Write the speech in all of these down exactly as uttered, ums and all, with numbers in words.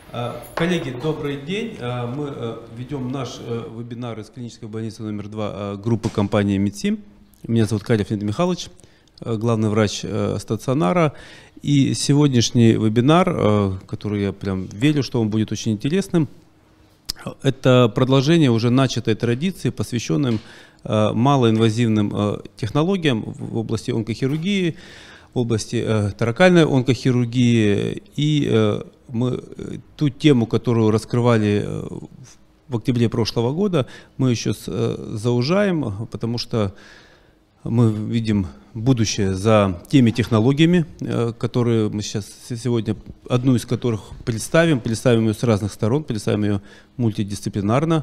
Коллеги, добрый день. Мы ведем наш вебинар из клинической больницы номер два группы компании МедСим. Меня зовут Карев Леонид Михайлович, главный врач стационара. И сегодняшний вебинар, который я прям верю, что он будет очень интересным, это продолжение уже начатой традиции, посвященной малоинвазивным технологиям в области онкохирургии, в области торакальной онкохирургии. И мы ту тему, которую раскрывали в октябре прошлого года, мы еще заужаем, потому что мы видим будущее за теми технологиями, которые мы сейчас сегодня, одну из которых представим, представим ее с разных сторон, представим ее мультидисциплинарно.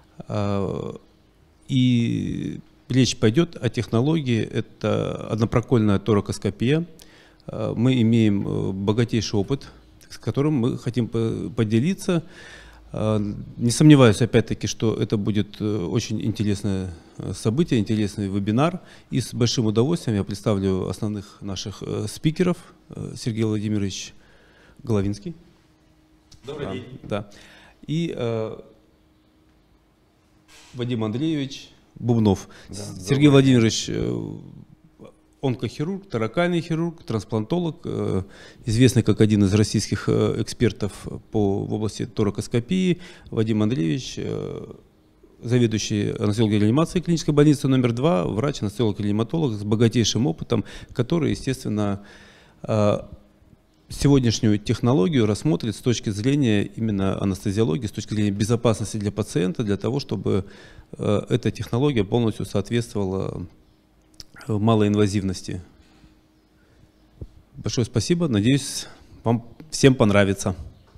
И речь пойдет о технологии, это однопрокольная торакоскопия. Мы имеем богатейший опыт, с которым мы хотим поделиться. Не сомневаюсь, опять-таки, что это будет очень интересное событие, интересный вебинар. И с большим удовольствием я представлю основных наших спикеров. Сергей Владимирович Головинский. Добрый день. Да. И э, Вадим Андреевич Бубнов. Да, Сергей Владимирович онкохирург, торакальный хирург, трансплантолог, э, известный как один из российских э, экспертов по, в области торакоскопии. Вадим Андреевич, э, заведующий анестезиологией реанимации клинической больницы номер два, врач, анестезиолог-реаниматолог с богатейшим опытом, который, естественно, э, сегодняшнюю технологию рассмотрит с точки зрения именно анестезиологии, с точки зрения безопасности для пациента, для того, чтобы э, эта технология полностью соответствовала малоинвазивности. Большое спасибо. Надеюсь, вам всем понравится.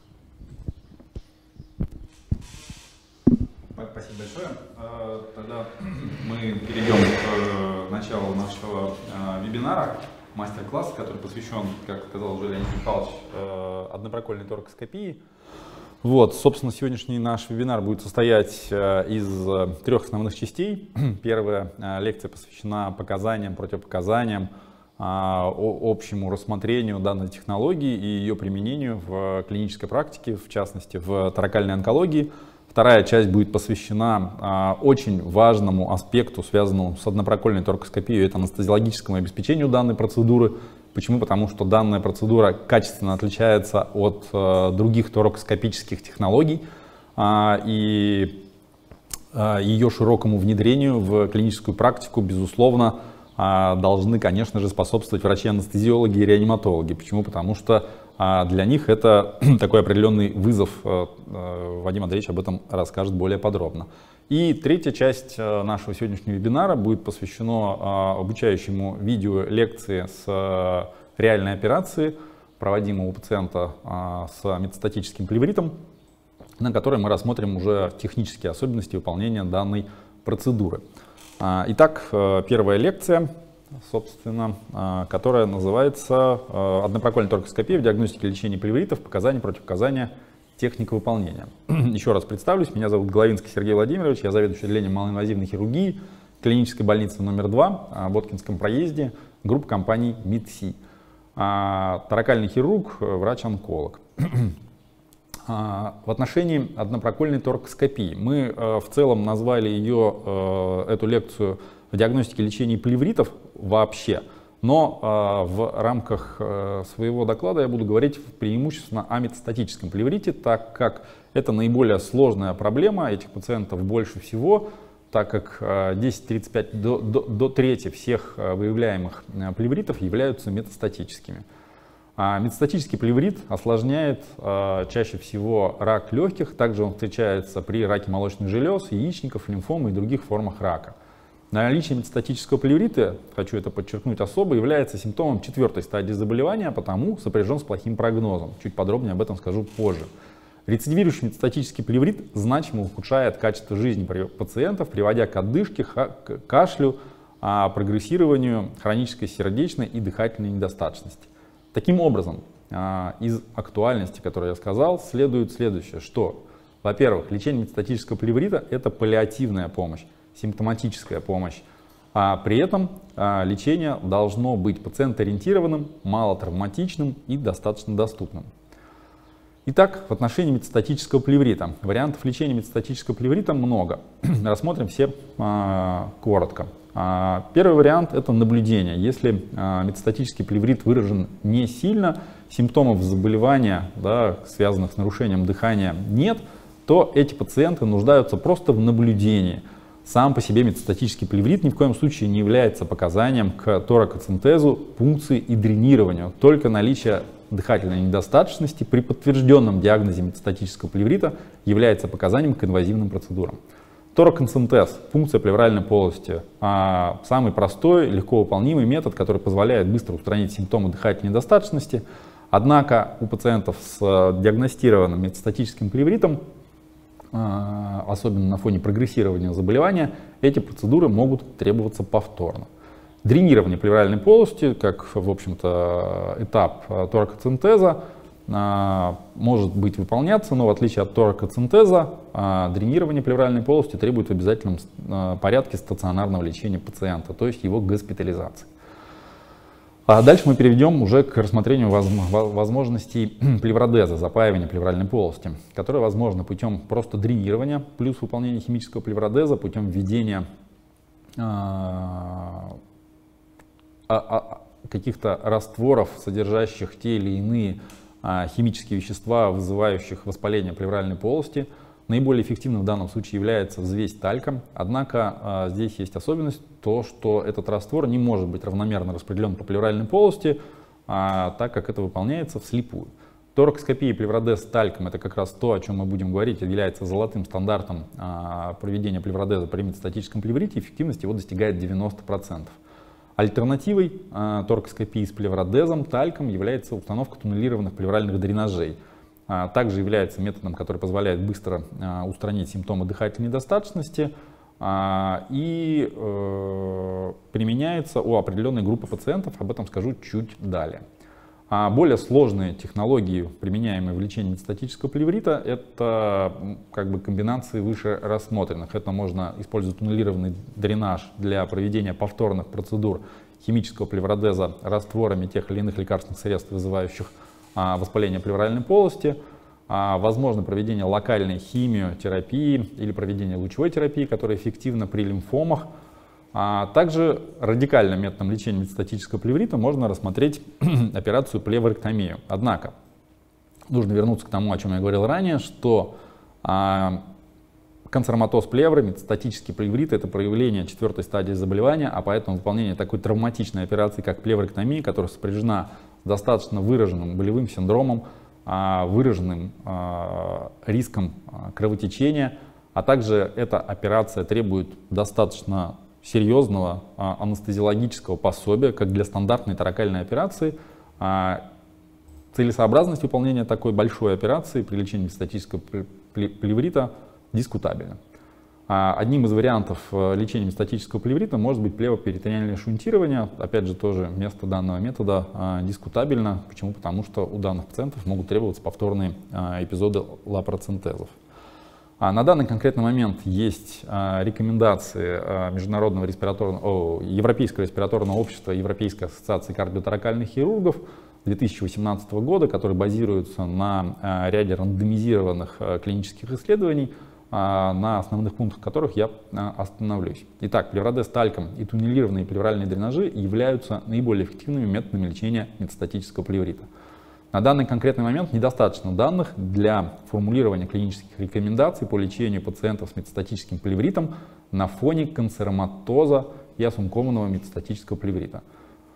Спасибо большое. Тогда мы перейдем к началу нашего вебинара, мастер-класса, который посвящен, как сказал уже Леонид Михайлович, однопрокольной торакоскопии. Вот, собственно, сегодняшний наш вебинар будет состоять из трех основных частей. Первая лекция посвящена показаниям, противопоказаниям, общему рассмотрению данной технологии и ее применению в клинической практике, в частности, в торакальной онкологии. Вторая часть будет посвящена очень важному аспекту, связанному с однопрокольной торакоскопией, это анестезиологическому обеспечению данной процедуры. Почему? Потому что данная процедура качественно отличается от э, других торакоскопических технологий, э, и э, ее широкому внедрению в клиническую практику, безусловно, э, должны, конечно же, способствовать врачи-анестезиологи и реаниматологи. Почему? Потому что э, для них это такой определенный вызов. Э, э, Вадим Андреевич об этом расскажет более подробно. И третья часть нашего сегодняшнего вебинара будет посвящена обучающему видео лекции с реальной операции, проводимого у пациента с метастатическим плевритом, на которой мы рассмотрим уже технические особенности выполнения данной процедуры. Итак, первая лекция, собственно, которая называется «Однопрокольная торакоскопия в диагностике и лечении плевритов. Показания, противопоказания, техника выполнения». Еще раз представлюсь, меня зовут Головинский Сергей Владимирович, я заведующий отделением малоинвазивной хирургии клинической больницы номер два в Боткинском проезде, группа компаний МедСи. Торакальный хирург, врач-онколог. В отношении однопрокольной торакоскопии мы в целом назвали ее, эту лекцию, в диагностике и лечении плевритов вообще. Но э, в рамках э, своего доклада я буду говорить преимущественно о метастатическом плеврите, так как это наиболее сложная проблема, этих пациентов больше всего, так как э, десять тридцать пять до, до, до трети всех э, выявляемых э, плевритов являются метастатическими. А метастатический плеврит осложняет э, чаще всего рак легких, также он встречается при раке молочных желез, яичников, лимфомы и других формах рака. Наличие метастатического плеврита, хочу это подчеркнуть особо, является симптомом четвертой стадии заболевания, а потому сопряжен с плохим прогнозом. Чуть подробнее об этом скажу позже. Рецидивирующий метастатический плеврит значимо ухудшает качество жизни пациентов, приводя к одышке, кашлю, прогрессированию хронической сердечной и дыхательной недостаточности. Таким образом, из актуальности, которую я сказал, следует следующее, что, во-первых, лечение метастатического плеврита – это паллиативная помощь, симптоматическая помощь. А при этом а, лечение должно быть пациент-ориентированным, малотравматичным и достаточно доступным. Итак, в отношении метастатического плеврита. Вариантов лечения метастатического плеврита много. Рассмотрим все а, коротко. А, первый вариант — это наблюдение. Если а, метастатический плеврит выражен не сильно, симптомов заболевания, да, связанных с нарушением дыхания, нет, то эти пациенты нуждаются просто в наблюдении. Сам по себе метастатический плеврит ни в коем случае не является показанием к торакоцентезу, пункции и дренированию. Только наличие дыхательной недостаточности при подтвержденном диагнозе метастатического плеврита является показанием к инвазивным процедурам. Торакоцентез, пункция плевральной полости, а, самый простой, легко выполнимый метод, который позволяет быстро устранить симптомы дыхательной недостаточности. Однако у пациентов с диагностированным метастатическим плевритом, а, особенно на фоне прогрессирования заболевания, эти процедуры могут требоваться повторно. Дренирование плевральной полости, как, в общем-то, этап торакоцентеза, может быть выполняться, но в отличие от торакоцентеза, дренирование плевральной полости требует в обязательном порядке стационарного лечения пациента, то есть его госпитализации. А дальше мы перейдем уже к рассмотрению возможностей плевродеза, запаивания плевральной полости, которое возможно путем просто дренирования плюс выполнения химического плевродеза путем введения каких-то растворов, содержащих те или иные а, химические вещества, вызывающих воспаление плевральной полости. Наиболее эффективным в данном случае является взвесь талька. Однако а, здесь есть особенность, то, что этот раствор не может быть равномерно распределен по плевральной полости, а, так как это выполняется вслепую. Торакоскопия и плевродез с тальком — это как раз то, о чем мы будем говорить, является золотым стандартом а, проведения плевродеза при метастатическом плеврите. Эффективность его достигает девяноста процентов. Альтернативой э, торакоскопии с плевродезом, тальком, является установка туннелированных плевральных дренажей. А, также является методом, который позволяет быстро э, устранить симптомы дыхательной недостаточности а, и э, применяется у определенной группы пациентов, об этом скажу чуть далее. А более сложные технологии, применяемые в лечении метастатического плеврита, это как бы комбинации выше рассмотренных. Это можно использовать туннелированный дренаж для проведения повторных процедур химического плевродеза растворами тех или иных лекарственных средств, вызывающих а, воспаление плевральной полости. А, возможно проведение локальной химиотерапии или проведение лучевой терапии, которая эффективна при лимфомах. А также радикальным методом лечения метастатического плеврита можно рассмотреть операцию плевректомию. Однако нужно вернуться к тому, о чем я говорил ранее, что а, канцероматоз плевры, метастатический плеврит — это проявление четвертой стадии заболевания, а поэтому выполнение такой травматичной операции, как плевректомия, которая сопряжена с достаточно выраженным болевым синдромом, а, выраженным а, риском а, кровотечения, а также эта операция требует достаточно серьезного а, анестезиологического пособия, как для стандартной торакальной операции. А, целесообразность выполнения такой большой операции при лечении метастатического плеврита дискутабельна. А, одним из вариантов лечения метастатического плеврита может быть плевроперитонеальное шунтирование. Опять же, тоже место данного метода а, дискутабельно. Почему? Потому что у данных пациентов могут требоваться повторные а, эпизоды лапароцентезов. А на данный конкретный момент есть а, рекомендации а, Международного респираторного, о, Европейского респираторного общества, Европейской ассоциации кардиоторакальных хирургов две тысячи восемнадцатого года, которые базируются на а, ряде рандомизированных а, клинических исследований, а, на основных пунктах которых я а, остановлюсь. Итак, плевродез тальком и туннелированные плевральные дренажи являются наиболее эффективными методами лечения метастатического плеврита. На данный конкретный момент недостаточно данных для формулирования клинических рекомендаций по лечению пациентов с метастатическим плевритом на фоне канцероматоза и асумкованного метастатического плеврита.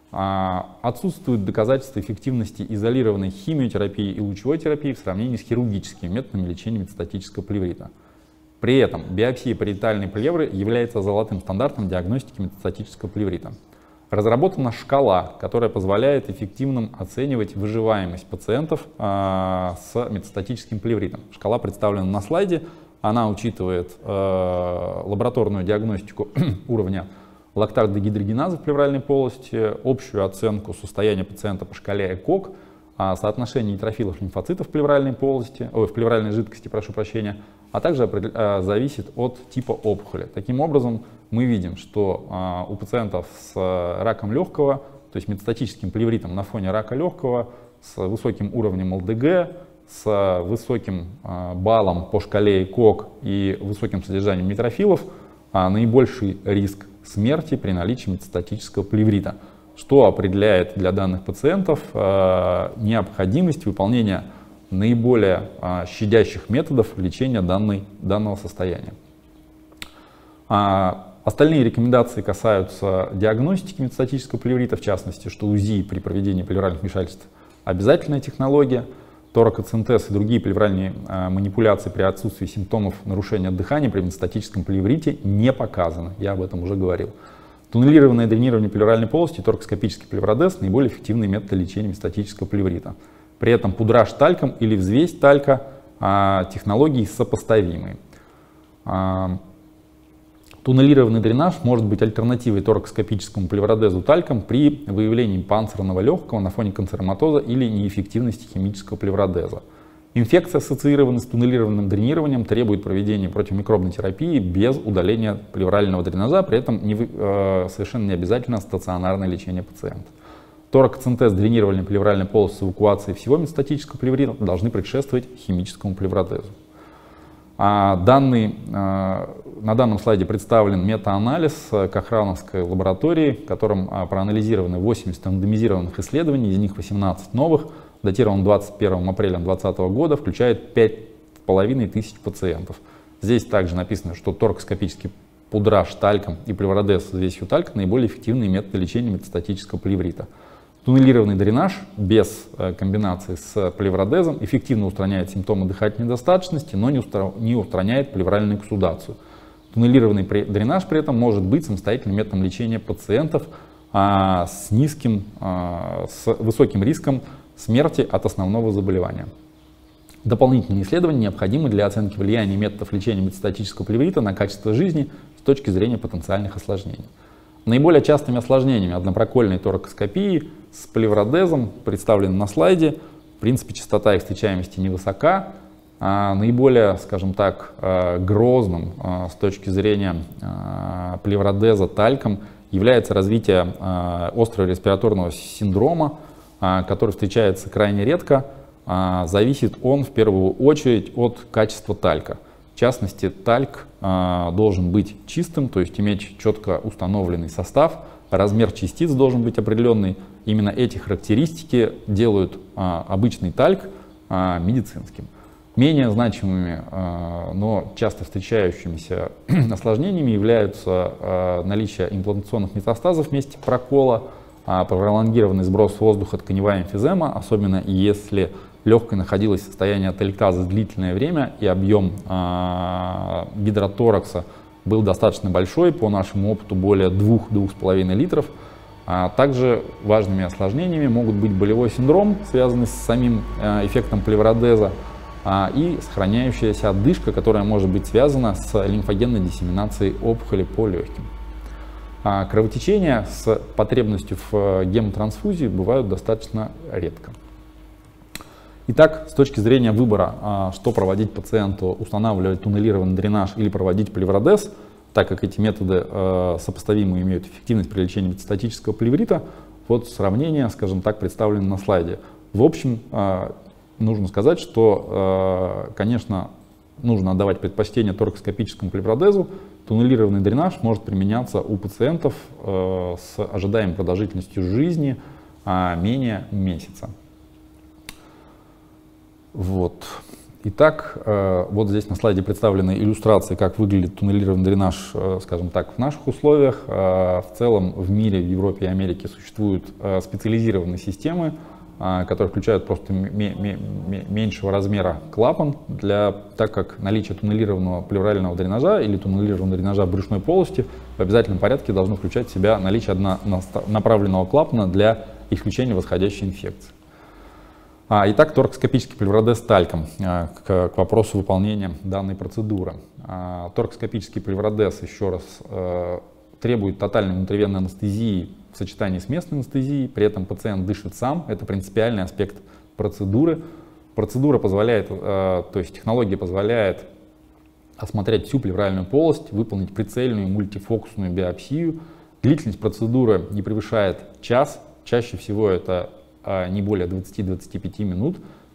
Отсутствуют доказательства эффективности изолированной химиотерапии и лучевой терапии в сравнении с хирургическими методами лечения метастатического плеврита. При этом биопсия париетальной плевры является золотым стандартом диагностики метастатического плеврита. Разработана шкала, которая позволяет эффективно оценивать выживаемость пациентов э, с метастатическим плевритом. Шкала представлена на слайде. Она учитывает э, лабораторную диагностику уровня лактат-дегидрогеназы в плевральной полости, общую оценку состояния пациента по шкале ЭКОГ, э, соотношение нейтрофилов лимфоцитов в плевральной полости, ой, в плевральной жидкости, прошу прощения, а также э, зависит от типа опухоли. Таким образом, мы видим, что а, у пациентов с а, раком легкого, то есть метастатическим плевритом на фоне рака легкого, с высоким уровнем эл дэ гэ, с высоким баллом по шкале ИКОК и высоким содержанием нейтрофилов наибольший риск смерти при наличии метастатического плеврита, что определяет для данных пациентов необходимость выполнения наиболее щадящих методов лечения данной, данного состояния. Остальные рекомендации касаются диагностики метастатического плеврита, в частности, что УЗИ при проведении плевральных вмешательств обязательная технология, торакоцентез и другие плевральные э, манипуляции при отсутствии симптомов нарушения дыхания при метастатическом плеврите не показаны, я об этом уже говорил. Туннелированное дренирование плевральной полости и торакоскопический плевродез – наиболее эффективные методы лечения метастатического плеврита. При этом пудраж тальком или взвесь талька э, технологии сопоставимые. Э, Туннелированный дренаж может быть альтернативой торакоскопическому плевродезу тальком при выявлении панцирного легкого на фоне канцероматоза или неэффективности химического плевродеза. Инфекция, ассоциированная с туннелированным дренированием, требует проведения противомикробной терапии без удаления плеврального дренажа, при этом не, э, совершенно не обязательно стационарное лечение пациента. Торакоцентез, дренирование плевральной полости с эвакуацией всего метастатического плеврита должны предшествовать химическому плевродезу. А данный, на данном слайде представлен метаанализ Кохрановской лаборатории, в котором проанализированы восемьдесят рандомизированных исследований, из них восемнадцать новых, датирован двадцать первым апреля две тысячи двадцатого года, включает пять с половиной тысяч пациентов. Здесь также написано, что торакоскопический пудраж тальком и плевродез с взвесью талька наиболее эффективные методы лечения метастатического плеврита. Туннелированный дренаж без э, комбинации с плевродезом эффективно устраняет симптомы дыхательной недостаточности, но не, устра... не устраняет плевральную эксудацию. Туннелированный при... дренаж при этом может быть самостоятельным методом лечения пациентов а, с низким, а, с высоким риском смерти от основного заболевания. Дополнительные исследования необходимы для оценки влияния методов лечения метастатического плеврита на качество жизни с точки зрения потенциальных осложнений. Наиболее частыми осложнениями однопрокольной торакоскопии с плевродезом представлены на слайде. В принципе, частота их встречаемости невысока. А наиболее, скажем так, грозным с точки зрения плевродеза тальком является развитие острого респираторного синдрома, который встречается крайне редко. Зависит он в первую очередь от качества талька. В частности, тальк э, должен быть чистым, то есть иметь четко установленный состав, размер частиц должен быть определенный. Именно эти характеристики делают э, обычный тальк э, медицинским. Менее значимыми, э, но часто встречающимися осложнениями являются э, наличие имплантационных метастазов в месте прокола, э, пролонгированный сброс воздуха, тканевая эмфизема, особенно если легкое находилось в состоянии ателектаза длительное время и объем э, гидроторакса был достаточно большой, по нашему опыту более двух-двух с половиной литров. А также важными осложнениями могут быть болевой синдром, связанный с самим э, эффектом плевродеза, э, и сохраняющаяся отдышка, которая может быть связана с лимфогенной диссеминацией опухоли по легким. А кровотечения с потребностью в гемотрансфузии бывают достаточно редко. Итак, с точки зрения выбора, что проводить пациенту, устанавливать туннелированный дренаж или проводить плевродез, так как эти методы сопоставимы и имеют эффективность при лечении метастатического плеврита, вот сравнение, скажем так, представлено на слайде. В общем, нужно сказать, что, конечно, нужно отдавать предпочтение торакоскопическому плевродезу. Туннелированный дренаж может применяться у пациентов с ожидаемой продолжительностью жизни менее месяца. Вот. Итак, вот здесь на слайде представлены иллюстрации, как выглядит туннелированный дренаж, скажем так, в наших условиях. В целом в мире, в Европе и Америке существуют специализированные системы, которые включают просто меньшего размера клапан, для, так как наличие туннелированного плеврального дренажа или туннелированного дренажа брюшной полости в обязательном порядке должно включать в себя наличие однонаправленного клапана для исключения восходящей инфекции. А, итак, торакоскопический плевродез тальком, а, к, к вопросу выполнения данной процедуры. А, торакоскопический плевродез, еще раз, а, требует тотальной внутривенной анестезии в сочетании с местной анестезией, при этом пациент дышит сам, это принципиальный аспект процедуры. Процедура позволяет, а, то есть технология позволяет осмотреть всю плевральную полость, выполнить прицельную мультифокусную биопсию. Длительность процедуры не превышает час, чаще всего это не более двадцати-двадцати пяти минут.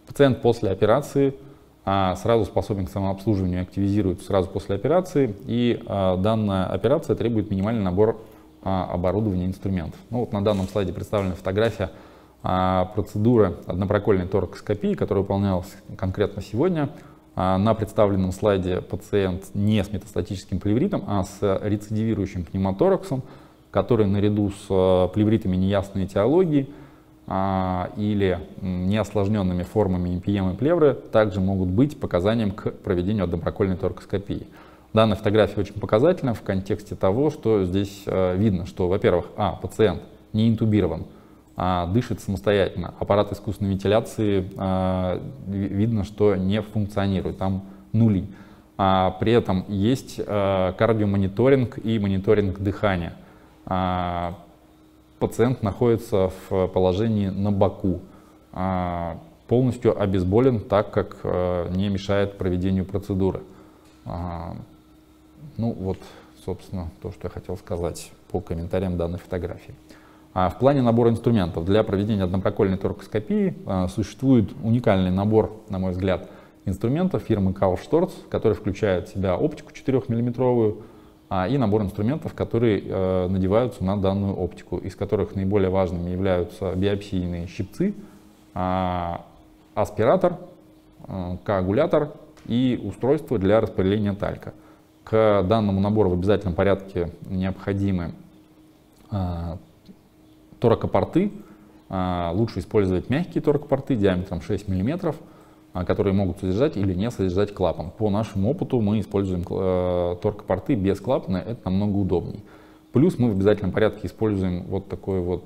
Пациент после операции а, сразу способен к самообслуживанию, активизируется сразу после операции, и а, данная операция требует минимальный набор а, оборудования и инструментов. Ну, вот на данном слайде представлена фотография а, процедуры однопрокольной торакоскопии, которая выполнялась конкретно сегодня. А, на представленном слайде пациент не с метастатическим плевритом, а с рецидивирующим пневмотораксом, который наряду с а, плевритами неясной этиологии а, или неосложненными формами эмпиемы плевры также могут быть показанием к проведению однопрокольной торакоскопии. Данная фотография очень показательна в контексте того, что здесь а, видно, что, во-первых, а, пациент не интубирован, а, дышит самостоятельно. Аппарат искусственной вентиляции а, видно, что не функционирует, там нули. А, при этом есть а, кардиомониторинг и мониторинг дыхания. А, пациент находится в положении на боку, а, полностью обезболен, так как а, не мешает проведению процедуры. А, ну вот, собственно, то, что я хотел сказать по комментариям данной фотографии. А в плане набора инструментов для проведения однопрокольной торакоскопии а, существует уникальный набор, на мой взгляд, инструментов фирмы Karl Storz, который включает в себя оптику четырёхмиллиметровую а, и набор инструментов, которые а, надеваются на данную оптику, из которых наиболее важными являются биопсийные щипцы, а, аспиратор, а, коагулятор и устройство для распыления талька. К данному набору в обязательном порядке необходимы а, торакопорты. Лучше использовать мягкие торакопорты диаметром шесть миллиметров, которые могут содержать или не содержать клапан. По нашему опыту мы используем торакопорты без клапана, это намного удобнее. Плюс мы в обязательном порядке используем вот такое вот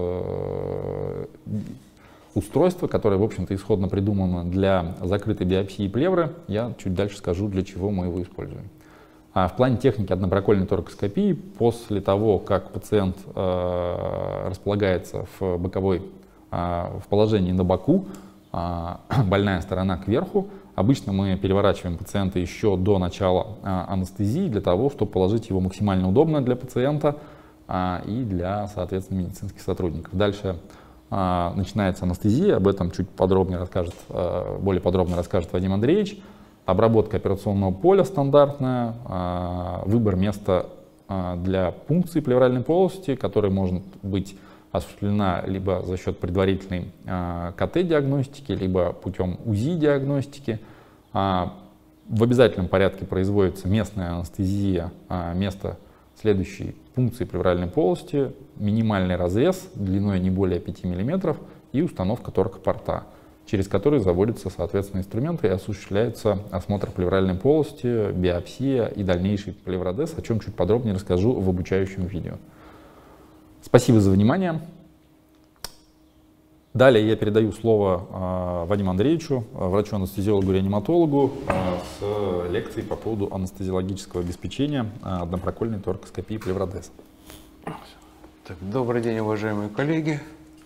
э, устройство, которое, в общем-то, исходно придумано для закрытой биопсии плевры. Я чуть дальше скажу, для чего мы его используем. А в плане техники однопрокольной торакоскопии, после того, как пациент э, располагается в боковой, э, в положении на боку, э, больная сторона кверху, обычно мы переворачиваем пациента еще до начала э, анестезии для того, чтобы положить его максимально удобно для пациента э, и для, соответственно, медицинских сотрудников. Дальше э, начинается анестезия, об этом чуть подробнее расскажет, э, более подробно расскажет Вадим Андреевич. Обработка операционного поля стандартная, выбор места для пункции плевральной полости, которая может быть осуществлена либо за счет предварительной ка тэ-диагностики, либо путем УЗИ-диагностики. В обязательном порядке производится местная анестезия места следующей пункции плевральной полости, минимальный разрез длиной не более пяти миллиметров и установка торакопорта, через который заводятся, соответственно, инструменты и осуществляется осмотр плевральной полости, биопсия и дальнейший плевродез, о чем чуть подробнее расскажу в обучающем видео. Спасибо за внимание. Далее я передаю слово э, Вадиму Андреевичу, врачу-анестезиологу-реаниматологу, э, с лекцией по поводу анестезиологического обеспечения э, однопрокольной торакоскопии плевродеза. Так, добрый день, уважаемые коллеги.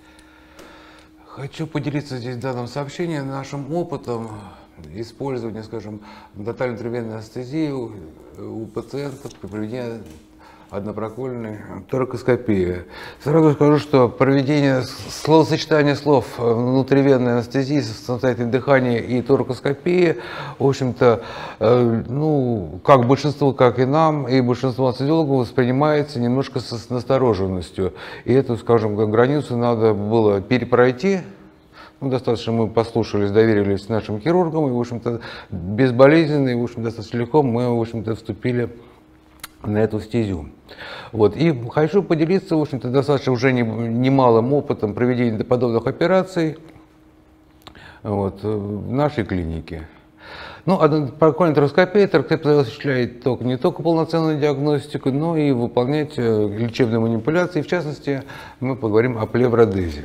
Хочу поделиться здесь в данном сообщении нашим опытом использования, скажем, тотально-интервенной анестезии у пациентов при проведении однопрокольной торакоскопии. Сразу скажу, что проведение словосочетания слов внутривенной анестезии, самостоятельное дыхание и торакоскопии, в общем-то, э, ну, как большинство, как и нам, и большинство анестезиологов воспринимается немножко с настороженностью. И эту, скажем, границу надо было перепройти. Ну, достаточно мы послушались, доверились нашим хирургам, и, в общем-то, безболезненно, и, в общем, достаточно легко мы, в общем-то, вступили на эту стезю. Вот. И хочу поделиться, в общем-то, достаточно уже немалым опытом проведения подобных операций вот, в нашей клинике. Ну, однопрокольная торакоскопия, торакоскопия осуществляет только, не только полноценную диагностику, но и выполнять лечебные манипуляции. В частности, мы поговорим о плевродезе.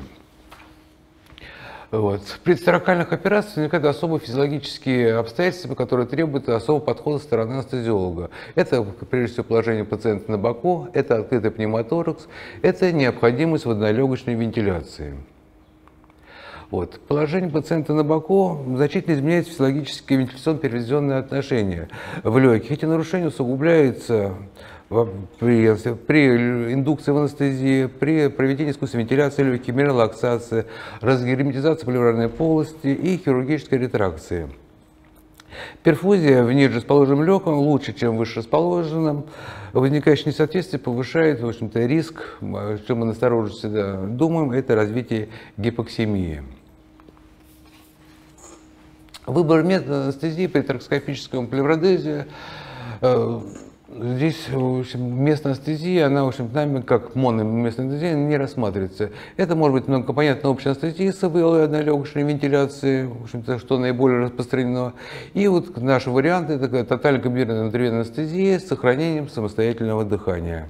Вот. При торакальных операциях возникают особые физиологические обстоятельства, которые требуют особого подхода со стороны анестезиолога. Это, прежде всего, положение пациента на боку, это открытый пневмоторакс, это необходимость водолегочной вентиляции. Вот. Положение пациента на боку значительно изменяет физиологические вентиляционно-перевизионные отношения в легких. Эти нарушения усугубляются при, при индукции в анестезии, при проведении искусственной вентиляции легких, релаксации, разгерметизации плевральной полости и хирургической ретракции. Перфузия в ниже расположенном легком лучше, чем в выше расположенном. Возникающее несоответствие повышает, в общем-то, риск, о чем мы настороженно всегда думаем, это развитие гипоксемии. Выбор метода анестезии при торакоскопическом плевродезе. Здесь, в общем, местная анестезия, она, в общем, нами как мономестная анестезия не рассматривается. Это может быть многокомпонентная общая анестезия с ИВЛ и однолегочной вентиляцией, в общем-то, что наиболее распространено. И вот наши варианты, это тотально комбинированная внутривенная анестезия с сохранением самостоятельного дыхания.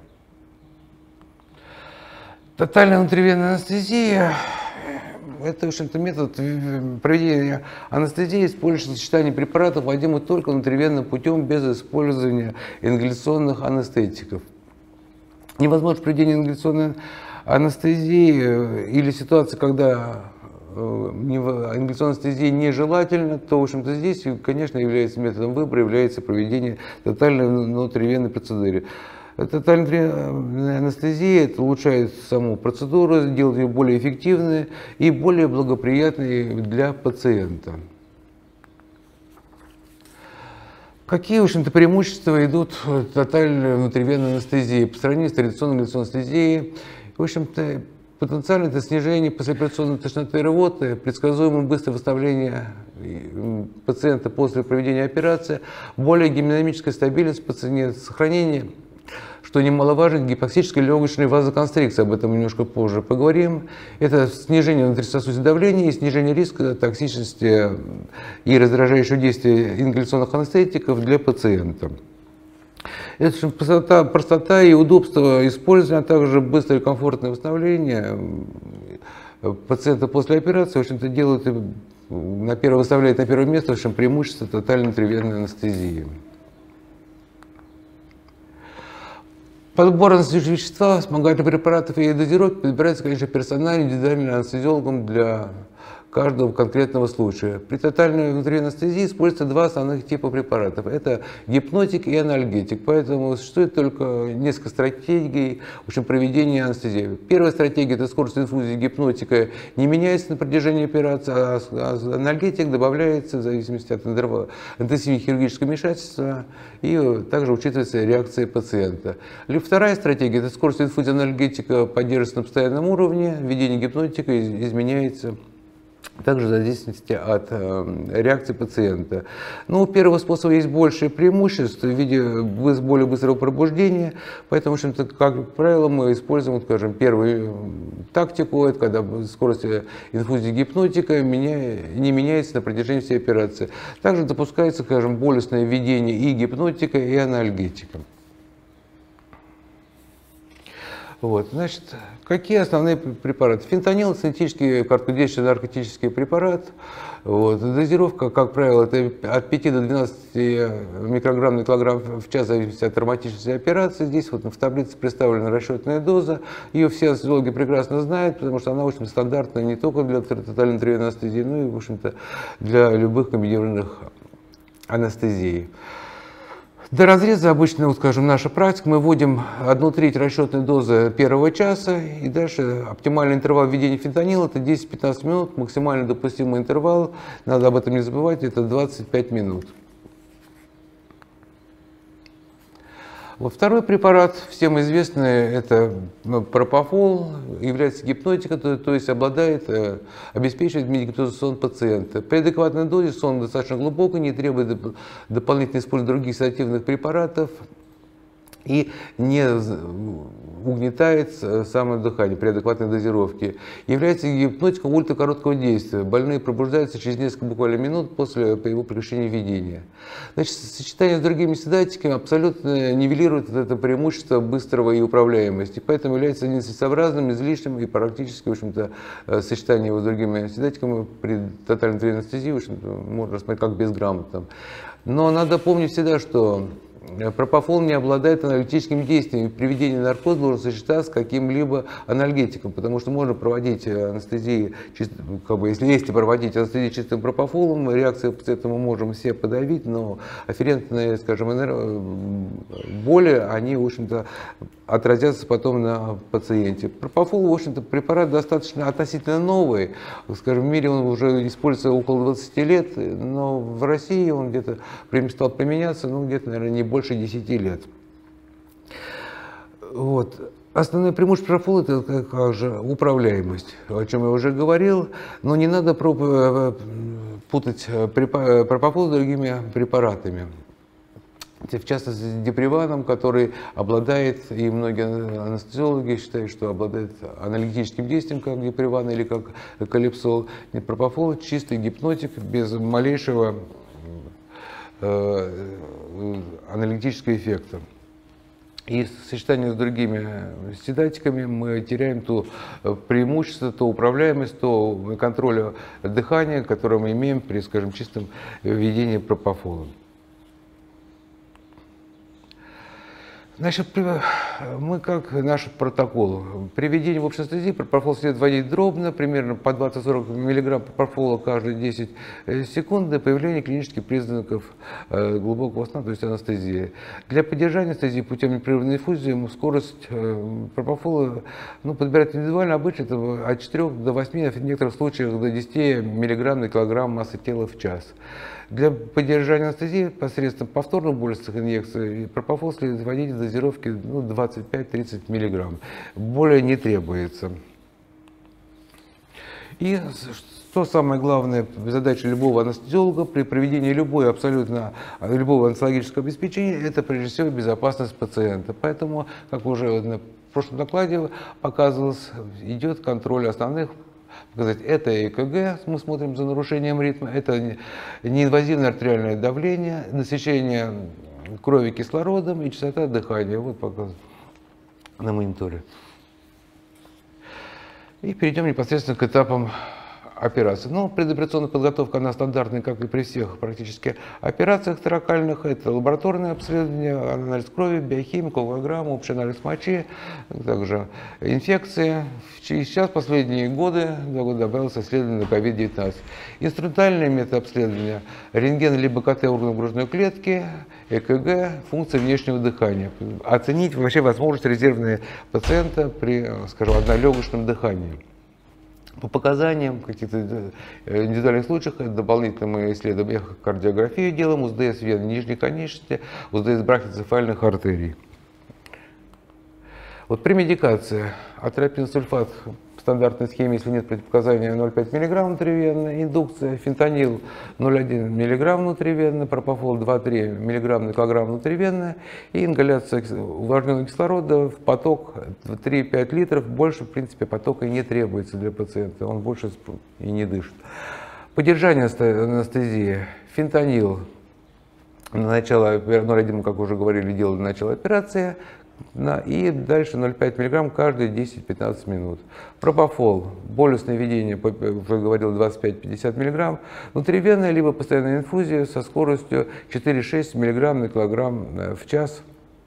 Тотальная внутривенная анестезия – это, в общем-то, метод проведения анестезии, используется сочетание препаратов, вводимых только внутривенным путем, без использования ингаляционных анестетиков. Невозможно проведение ингаляционной анестезии или ситуации, когда ингаляционная анестезия нежелательна, то, в общем-то, здесь, конечно, является методом выбора, является проведение тотальной внутривенной процедуры. Тотальная анестезия это улучшает саму процедуру, делает ее более эффективной и более благоприятной для пациента. Какие, в общем-то, преимущества идут тотальной внутривенной анестезии по сравнению с традиционной ингаляционной анестезией? В общем-то, потенциально это снижение послеоперационной тошноты и рвоты, предсказуемое быстрое восстановление пациента после проведения операции, более гемодинамическая стабильность пациента, сохранение, что немаловажно, гипоксической легочной вазоконстрикции, об этом немножко позже поговорим. Это снижение внутрисосудистого давления и снижение риска токсичности и раздражающего действия ингаляционных анестетиков для пациента. Это простота, простота и удобство использования, а также быстрое и комфортное восстановление пациента после операции, в общем-то, делают, на первое, выставляет на первое место, в общем, преимущество тотальной внутривенной анестезии. Подбор анестезирующего вещества, вспомогательных препаратов и дозировки подбирается, конечно, персонально, индивидуальным анестезиологом для каждого конкретного случая. При тотальной внутривенной анестезии используются два основных типа препаратов. Это гипнотик и анальгетик. Поэтому существует только несколько стратегий в общем, проведения анестезии. Первая стратегия – это скорость инфузии гипнотика не меняется на протяжении операции, а анальгетик добавляется в зависимости от интенсивного хирургического вмешательства и также учитывается реакция пациента. Либо вторая стратегия – это скорость инфузии анальгетика поддерживается на постоянном уровне, введение гипнотика изменяется также в зависимости от э, реакции пациента. Но у первого способа есть большее преимущество в виде более быстрого пробуждения, поэтому, в общем-то, как правило, мы используем, скажем, первую тактику, это когда скорость инфузии гипнотика меня, не меняется на протяжении всей операции. Также допускается, скажем, болюсное введение и гипнотика, и анальгетика. Вот, значит, какие основные препараты? Фентанил – синтетический короткодействующий наркотический препарат. Вот, дозировка, как правило, это от пяти до двенадцати микрограмм на килограмм в час, в зависимости от травматичности операции. Здесь вот в таблице представлена расчетная доза. Ее все анестезиологи прекрасно знают, потому что она очень стандартная не только для тотальной внутривенной анестезии, но и, в общем-то, для любых комбинированных анестезий. До разреза обычно, вот, скажем, наша практика, мы вводим одну треть расчетной дозы первого часа, и дальше оптимальный интервал введения фентанила это десять-пятнадцать минут, максимально допустимый интервал, надо об этом не забывать, это двадцать пять минут. Вот второй препарат, всем известный, это пропофол, является гипнотиком, то, то есть обладает, обеспечивает медикаментозный сон пациента. При адекватной дозе сон достаточно глубокий, не требует доп дополнительного использования других седативных препаратов и не угнетает самое дыхание при адекватной дозировке. Является гипнотиком ультракороткого действия. Больные пробуждаются через несколько буквально минут после его прекращения введения. Значит, сочетание с другими седатиками абсолютно нивелирует это преимущество быстрого и управляемости. Поэтому является нецелесообразным, излишним и практически, в общем-то, сочетание его с другими седатиками при тотальной анестезии, в общем-то, можно рассмотреть как безграмотным. Но надо помнить всегда, что пропофол не обладает аналитическим действием. При введении наркоза должен сочетаться с каким-либо анальгетиком, потому что можно проводить анестезии, как бы, если есть проводить анестезию чистым пропофолом, реакции пациента мы можем все подавить, но афферентные, скажем, боли, они, в общем-то, отразятся потом на пациенте. Пропофол, в общем-то, препарат достаточно относительно новый. Скажем, в мире он уже используется около двадцати лет, но в России он где-то стал применяться, ну, где-то, наверное, не больше десяти лет. Вот. Основное преимущество пропофола – это как, как же управляемость, о чем я уже говорил, но не надо путать пропофол с другими препаратами. В частности, с диприваном, который обладает, и многие анестезиологи считают, что обладает аналитическим действием, как диприван или как калипсол. Пропофол – чистый гипнотик без малейшего э, аналитического эффекта. И в сочетании с другими седатиками мы теряем то преимущество, то управляемость, то контроль дыхания, которое мы имеем при, скажем, чистом введении пропофола. Значит, мы как наш протокол. При введении в общей анестезии пропофол следует вводить дробно, примерно по двадцать-сорок миллиграмм пропофола каждые десять секунд до появления клинических признаков глубокого сна, то есть анестезии. Для поддержания анестезии путем непрерывной инфузии скорость пропофола, ну, подбирать индивидуально, обычно это от четырёх до восьми, в некоторых случаях до десяти миллиграмм на килограмм массы тела в час. Для поддержания анестезии посредством повторных болевых инъекций пропофол следует вводить в дозировке ну, двадцать пять-тридцать миллиграмм. Более не требуется. И что самое главное, задача любого анестезиолога при проведении любой, абсолютно любого анестезиологического обеспечения, это прежде всего безопасность пациента. Поэтому, как уже на прошлом докладе показывалось, идет контроль основных показать. Это ЭКГ, мы смотрим за нарушением ритма, это неинвазивное артериальное давление, насыщение крови кислородом и частота дыхания. Вот показывают на мониторе. И перейдем непосредственно к этапам операции. Ну, предоперационная подготовка, она стандартная, как и при всех практически операциях торакальных. Это лабораторное обследование, анализ крови, биохимия, коллограмма, общий анализ мочи, также инфекции. Сейчас, последние годы, два года добавилось исследование на ковид девятнадцать. Инструментальные методы обследования: рентген либо КТ органов грудной клетки, ЭКГ, функция внешнего дыхания. Оценить вообще возможность резервного пациента при, скажем, однолегочном дыхании. По показаниям в каких-то индивидуальных случаях дополнительно мы исследуем эхокардиографию, делаем УЗДС вен нижней конечности, УЗДС брахиоцефальных артерий. Вот при медикации атропин сульфат в стандартной схеме, если нет противопоказания, ноль целых пять миллиграмм внутривенно, индукция, фентанил ноль целых одна миллиграмм внутривенно, пропофол два целых три миллиграмма на килограмм внутривенно и ингаляция увлажненного кислорода в поток три-пять литров. Больше, в принципе, потока и не требуется для пациента, он больше и не дышит. Поддержание анестезии: фентанил на начало, ноль целых одна, как уже говорили, делали на начало операции. И дальше ноль целых пять миллиграмм каждые десять-пятнадцать минут. Пропофол, болюсное введение, уже говорил, двадцать пять-пятьдесят миллиграмм. Внутривенная либо постоянная инфузия со скоростью четыре-шесть миллиграмм на килограмм в час.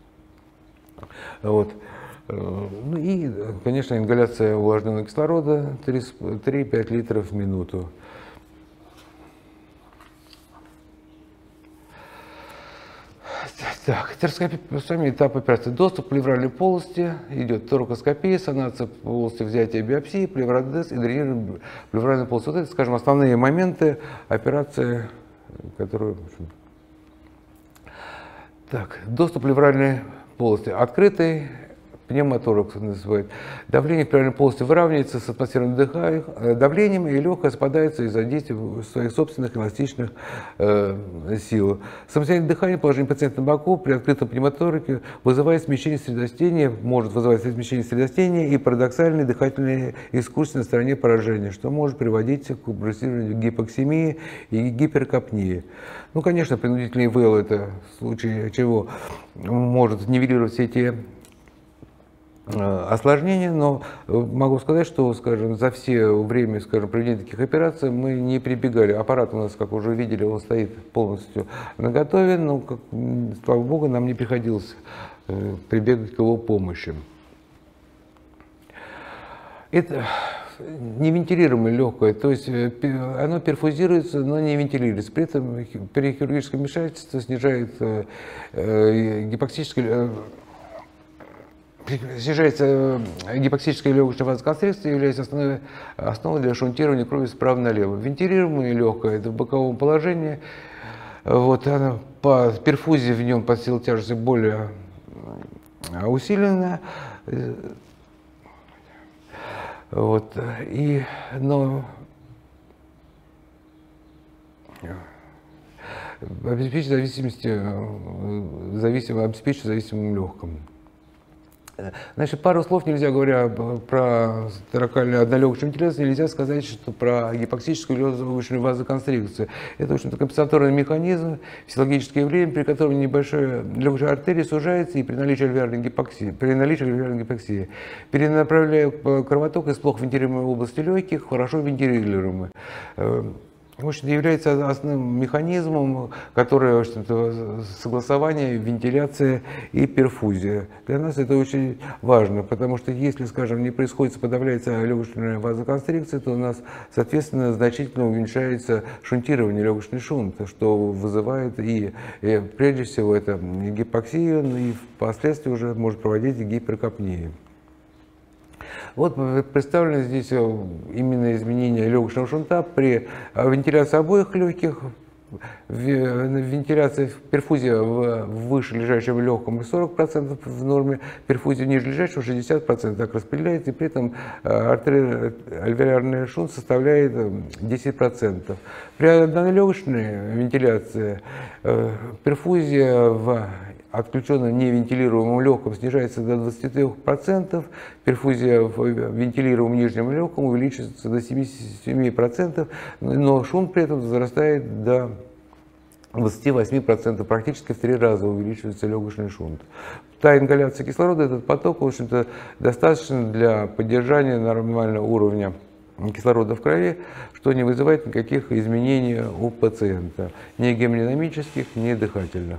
Вот. Ну и, конечно, ингаляция увлажненного кислорода три-пять литров в минуту. Так, торакоскопия, сами этапы операции. Доступ к плевральной полости, идет торакоскопия, санация полости, взятие биопсии, плевродез и дренирование плевральной полости. Вот это, скажем, основные моменты операции, которые... Так, доступ к плевральной полости. Открытый пневмоторакс называют. Давление в плевральной полости выравнивается с атмосферным давлением, и легкое спадается из-за действия своих собственных эластичных э, сил. Самостоятельное дыхание, положение пациента на боку при открытом пневмотораке вызывает смещение средостения, может вызывать смещение средостения и парадоксальные дыхательные экскурсии на стороне поражения, что может приводить к прогрессированию гипоксемии и гиперкапнии. Ну, конечно, принудительный ИВЛ — это в случае чего может нивелировать все эти осложнения, но могу сказать, что, скажем, за все время, скажем, проведения таких операций мы не прибегали. Аппарат у нас, как уже видели, он стоит полностью наготове, но, как, слава богу, нам не приходилось прибегать к его помощи. Это невентилируемое легкое, то есть оно перфузируется, но не вентилируется. При этом перихирургическое вмешательство снижает гипоксическое Снижается гипоксическая легочная вазоконстрикция, является основой, основой для шунтирования крови справа налево. Вентилируемое легкое – это в боковом положении. Вот, она, по перфузии в нем под силу тяжести более усиленная. Вот, и, но обеспечить зависимости, зависим, обеспечить зависимым легким. Значит, пару слов нельзя, говоря про торакальную однолегочную вентиляцию, нельзя сказать, что про гипоксическую легочную вазоконстрикцию. Это, в общем-то, компенсаторный механизм, физиологическое явление, при котором небольшая легочная артерия сужается и при наличии альвеолярной гипоксии, при наличии альвеолярной гипоксии перенаправляя кровоток из плохо вентилируемой области легких, хорошо вентилируемой. В общем-то, является основным механизмом, который, в общем-то, согласование, вентиляция и перфузия. Для нас это очень важно, потому что если, скажем, не происходит, подавляется легочная вазоконстрикция, то у нас, соответственно, значительно уменьшается шунтирование, легочный шунт, что вызывает и, и прежде всего это гипоксию, и впоследствии уже может проводить гиперкапнию. Вот представлено здесь именно изменение легочного шунта при вентиляции обоих легких, вентиляция, перфузия в выше лежащем легком сорок процентов в норме, перфузия ниже лежащего шестьдесят процентов так распределяется, и при этом альвеолярный шунт составляет десять процентов. При однолегочной вентиляции перфузия в отключенном невентилируемом легком снижается до двадцати трёх процентов, перфузия в вентилируемом нижнем легком увеличивается до семидесяти семи процентов, но шунт при этом возрастает до двадцати восьми процентов, практически в три раза увеличивается легочный шунт. Та ингаляция кислорода, этот поток, в общем-то, достаточно для поддержания нормального уровня кислорода в крови, что не вызывает никаких изменений у пациента, ни гемодинамических, ни дыхательных.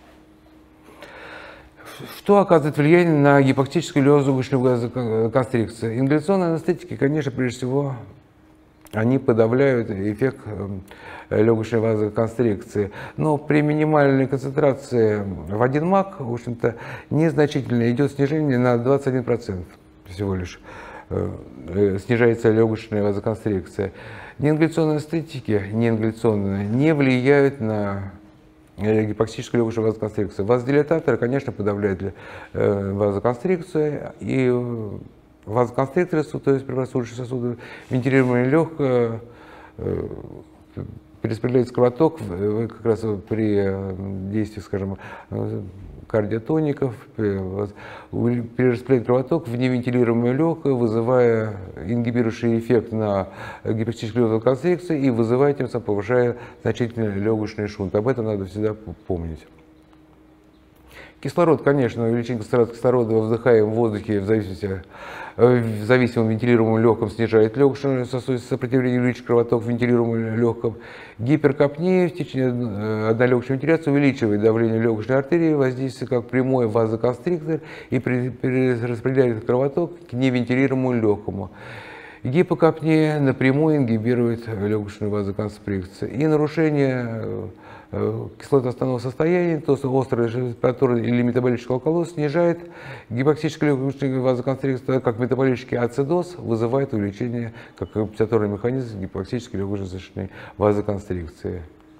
Что оказывает влияние на гипоксическую легочную вазоконстрикцию? Ингаляционные анестетики, конечно, прежде всего, они подавляют эффект легочной вазоконстрикции. Но при минимальной концентрации в один мак, в общем-то, незначительно идет снижение на двадцать один процент всего лишь. Снижается легочная вазоконстрикция. Неингаляционные анестетики, неингаляционные, не влияют на гипоксическую легочную вазоконстрикцию. Вазодилататоры, конечно, подавляют вазоконстрикцию, и вазоконстрикторы, то есть прибрасывающие сосуды, вентилируемое легкое, перераспределяется кровоток как раз при действии, скажем, кардиотоников, перераспределяет кровоток в невентилируемое легкое, вызывая ингибирующий эффект на гипоксическую вазоконстрикцию и вызывая тем самым, повышая значительно легочный шунт. Об этом надо всегда помнить. Кислород, конечно, увеличение концентрации кислорода во вдыхаемом воздухе в зависимости, в зависимом вентилируемом легком снижает легочное сосудистое сопротивление, увеличивает кровоток в вентилируемом легком. Гиперкапния в течение однолегочной вентиляции увеличивает давление легочной артерии, воздействует как прямой вазоконстриктор и перераспределяет кровоток к невентилируемому легкому. Гипокапния напрямую ингибирует легочную вазоконстрикцию. И нарушение кислотоостанового состояния, то есть острая температура или метаболический алкалоз снижает гипоксическую легочную вазоконстрикцию, как метаболический ацидоз вызывает увеличение, как компенсаторный механизм гипоксической легочной вазоконстрикции.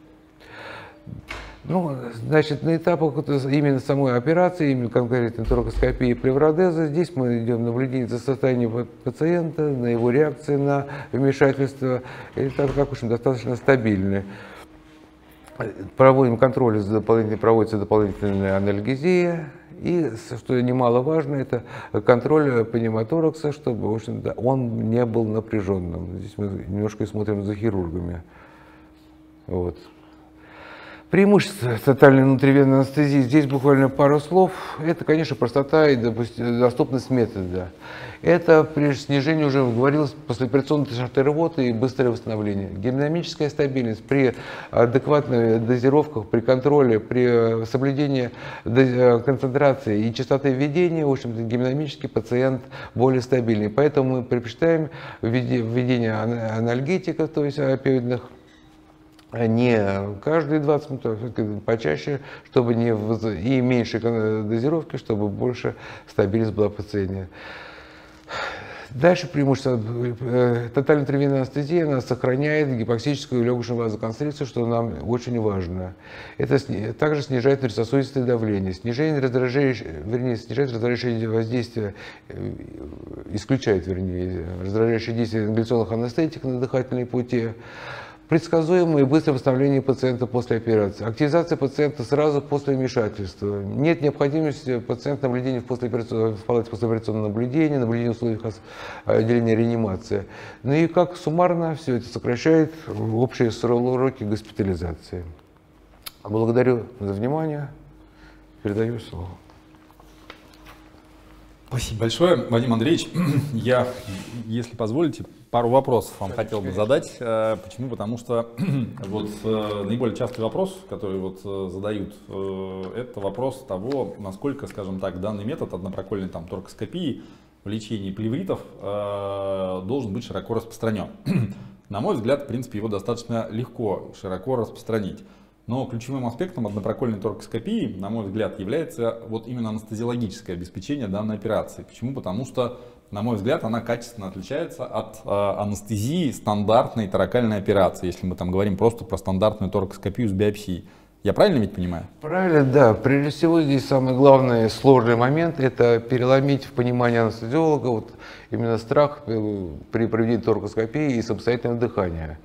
Ну, значит, на этапах именно самой операции, именно конкретно торакоскопии и плевродеза, здесь мы идем наблюдение за состоянием пациента, на его реакции на вмешательство, и так как уж достаточно стабильны. Проводим контроль, проводится дополнительная анальгезия, и, что немаловажно, это контроль пневмоторакса, чтобы, в общем-то, он не был напряженным. Здесь мы немножко смотрим за хирургами. Вот. Преимущество тотальной внутривенной анестезии, здесь буквально пару слов. Это, конечно, простота и доступность метода. Это при снижении, уже говорилось, послеоперационной тошноты, рвоты и быстрое восстановление. Гемодинамическая стабильность при адекватных дозировках, при контроле, при соблюдении концентрации и частоты введения, в общем-то, гемодинамический пациент более стабильный. Поэтому мы предпочитаем введение анальгетиков, то есть опиоидных, не каждые двадцать минут, а почаще, чтобы не и меньше дозировки, чтобы больше стабильность была в пациенте. Дальше преимущество. Тотальная внутривенная анестезия, она сохраняет гипоксическую легочную вазоконстрикцию, что нам очень важно. Это также снижает внутрисосудистое давление, снижение раздражающего, вернее, снижает раздражающее воздействие, исключает, вернее, раздражающее действие ингаляционных анестетиков на дыхательные пути. Предсказуемое и быстрое восстановление пациента после операции. Активизация пациента сразу после вмешательства. Нет необходимости пациента наблюдения в, в палате послеоперационного наблюдения, наблюдения в условиях отделения реанимации. Ну и как суммарно все это сокращает общие сроки госпитализации. Благодарю за внимание. Передаю слово. Спасибо большое, Вадим Андреевич. Я, если позволите, пару вопросов вам хотел бы задать. Почему? Потому что вот наиболее частый вопрос, который вот задают, это вопрос того, насколько, скажем так, данный метод однопрокольной там торкоскопии в лечении плевритов должен быть широко распространен. На мой взгляд, в принципе, его достаточно легко широко распространить. Но ключевым аспектом однопрокольной торкоскопии, на мой взгляд, является вот именно анестезиологическое обеспечение данной операции. Почему? Потому что, на мой взгляд, она качественно отличается от э, анестезии стандартной торакальной операции, если мы там говорим просто про стандартную торкоскопию с биопсией. Я правильно ведь понимаю? Правильно, да. Прежде всего, здесь самый главный сложный момент – это переломить в понимании анестезиолога вот именно страх при проведении торкоскопии и самостоятельного дыхания.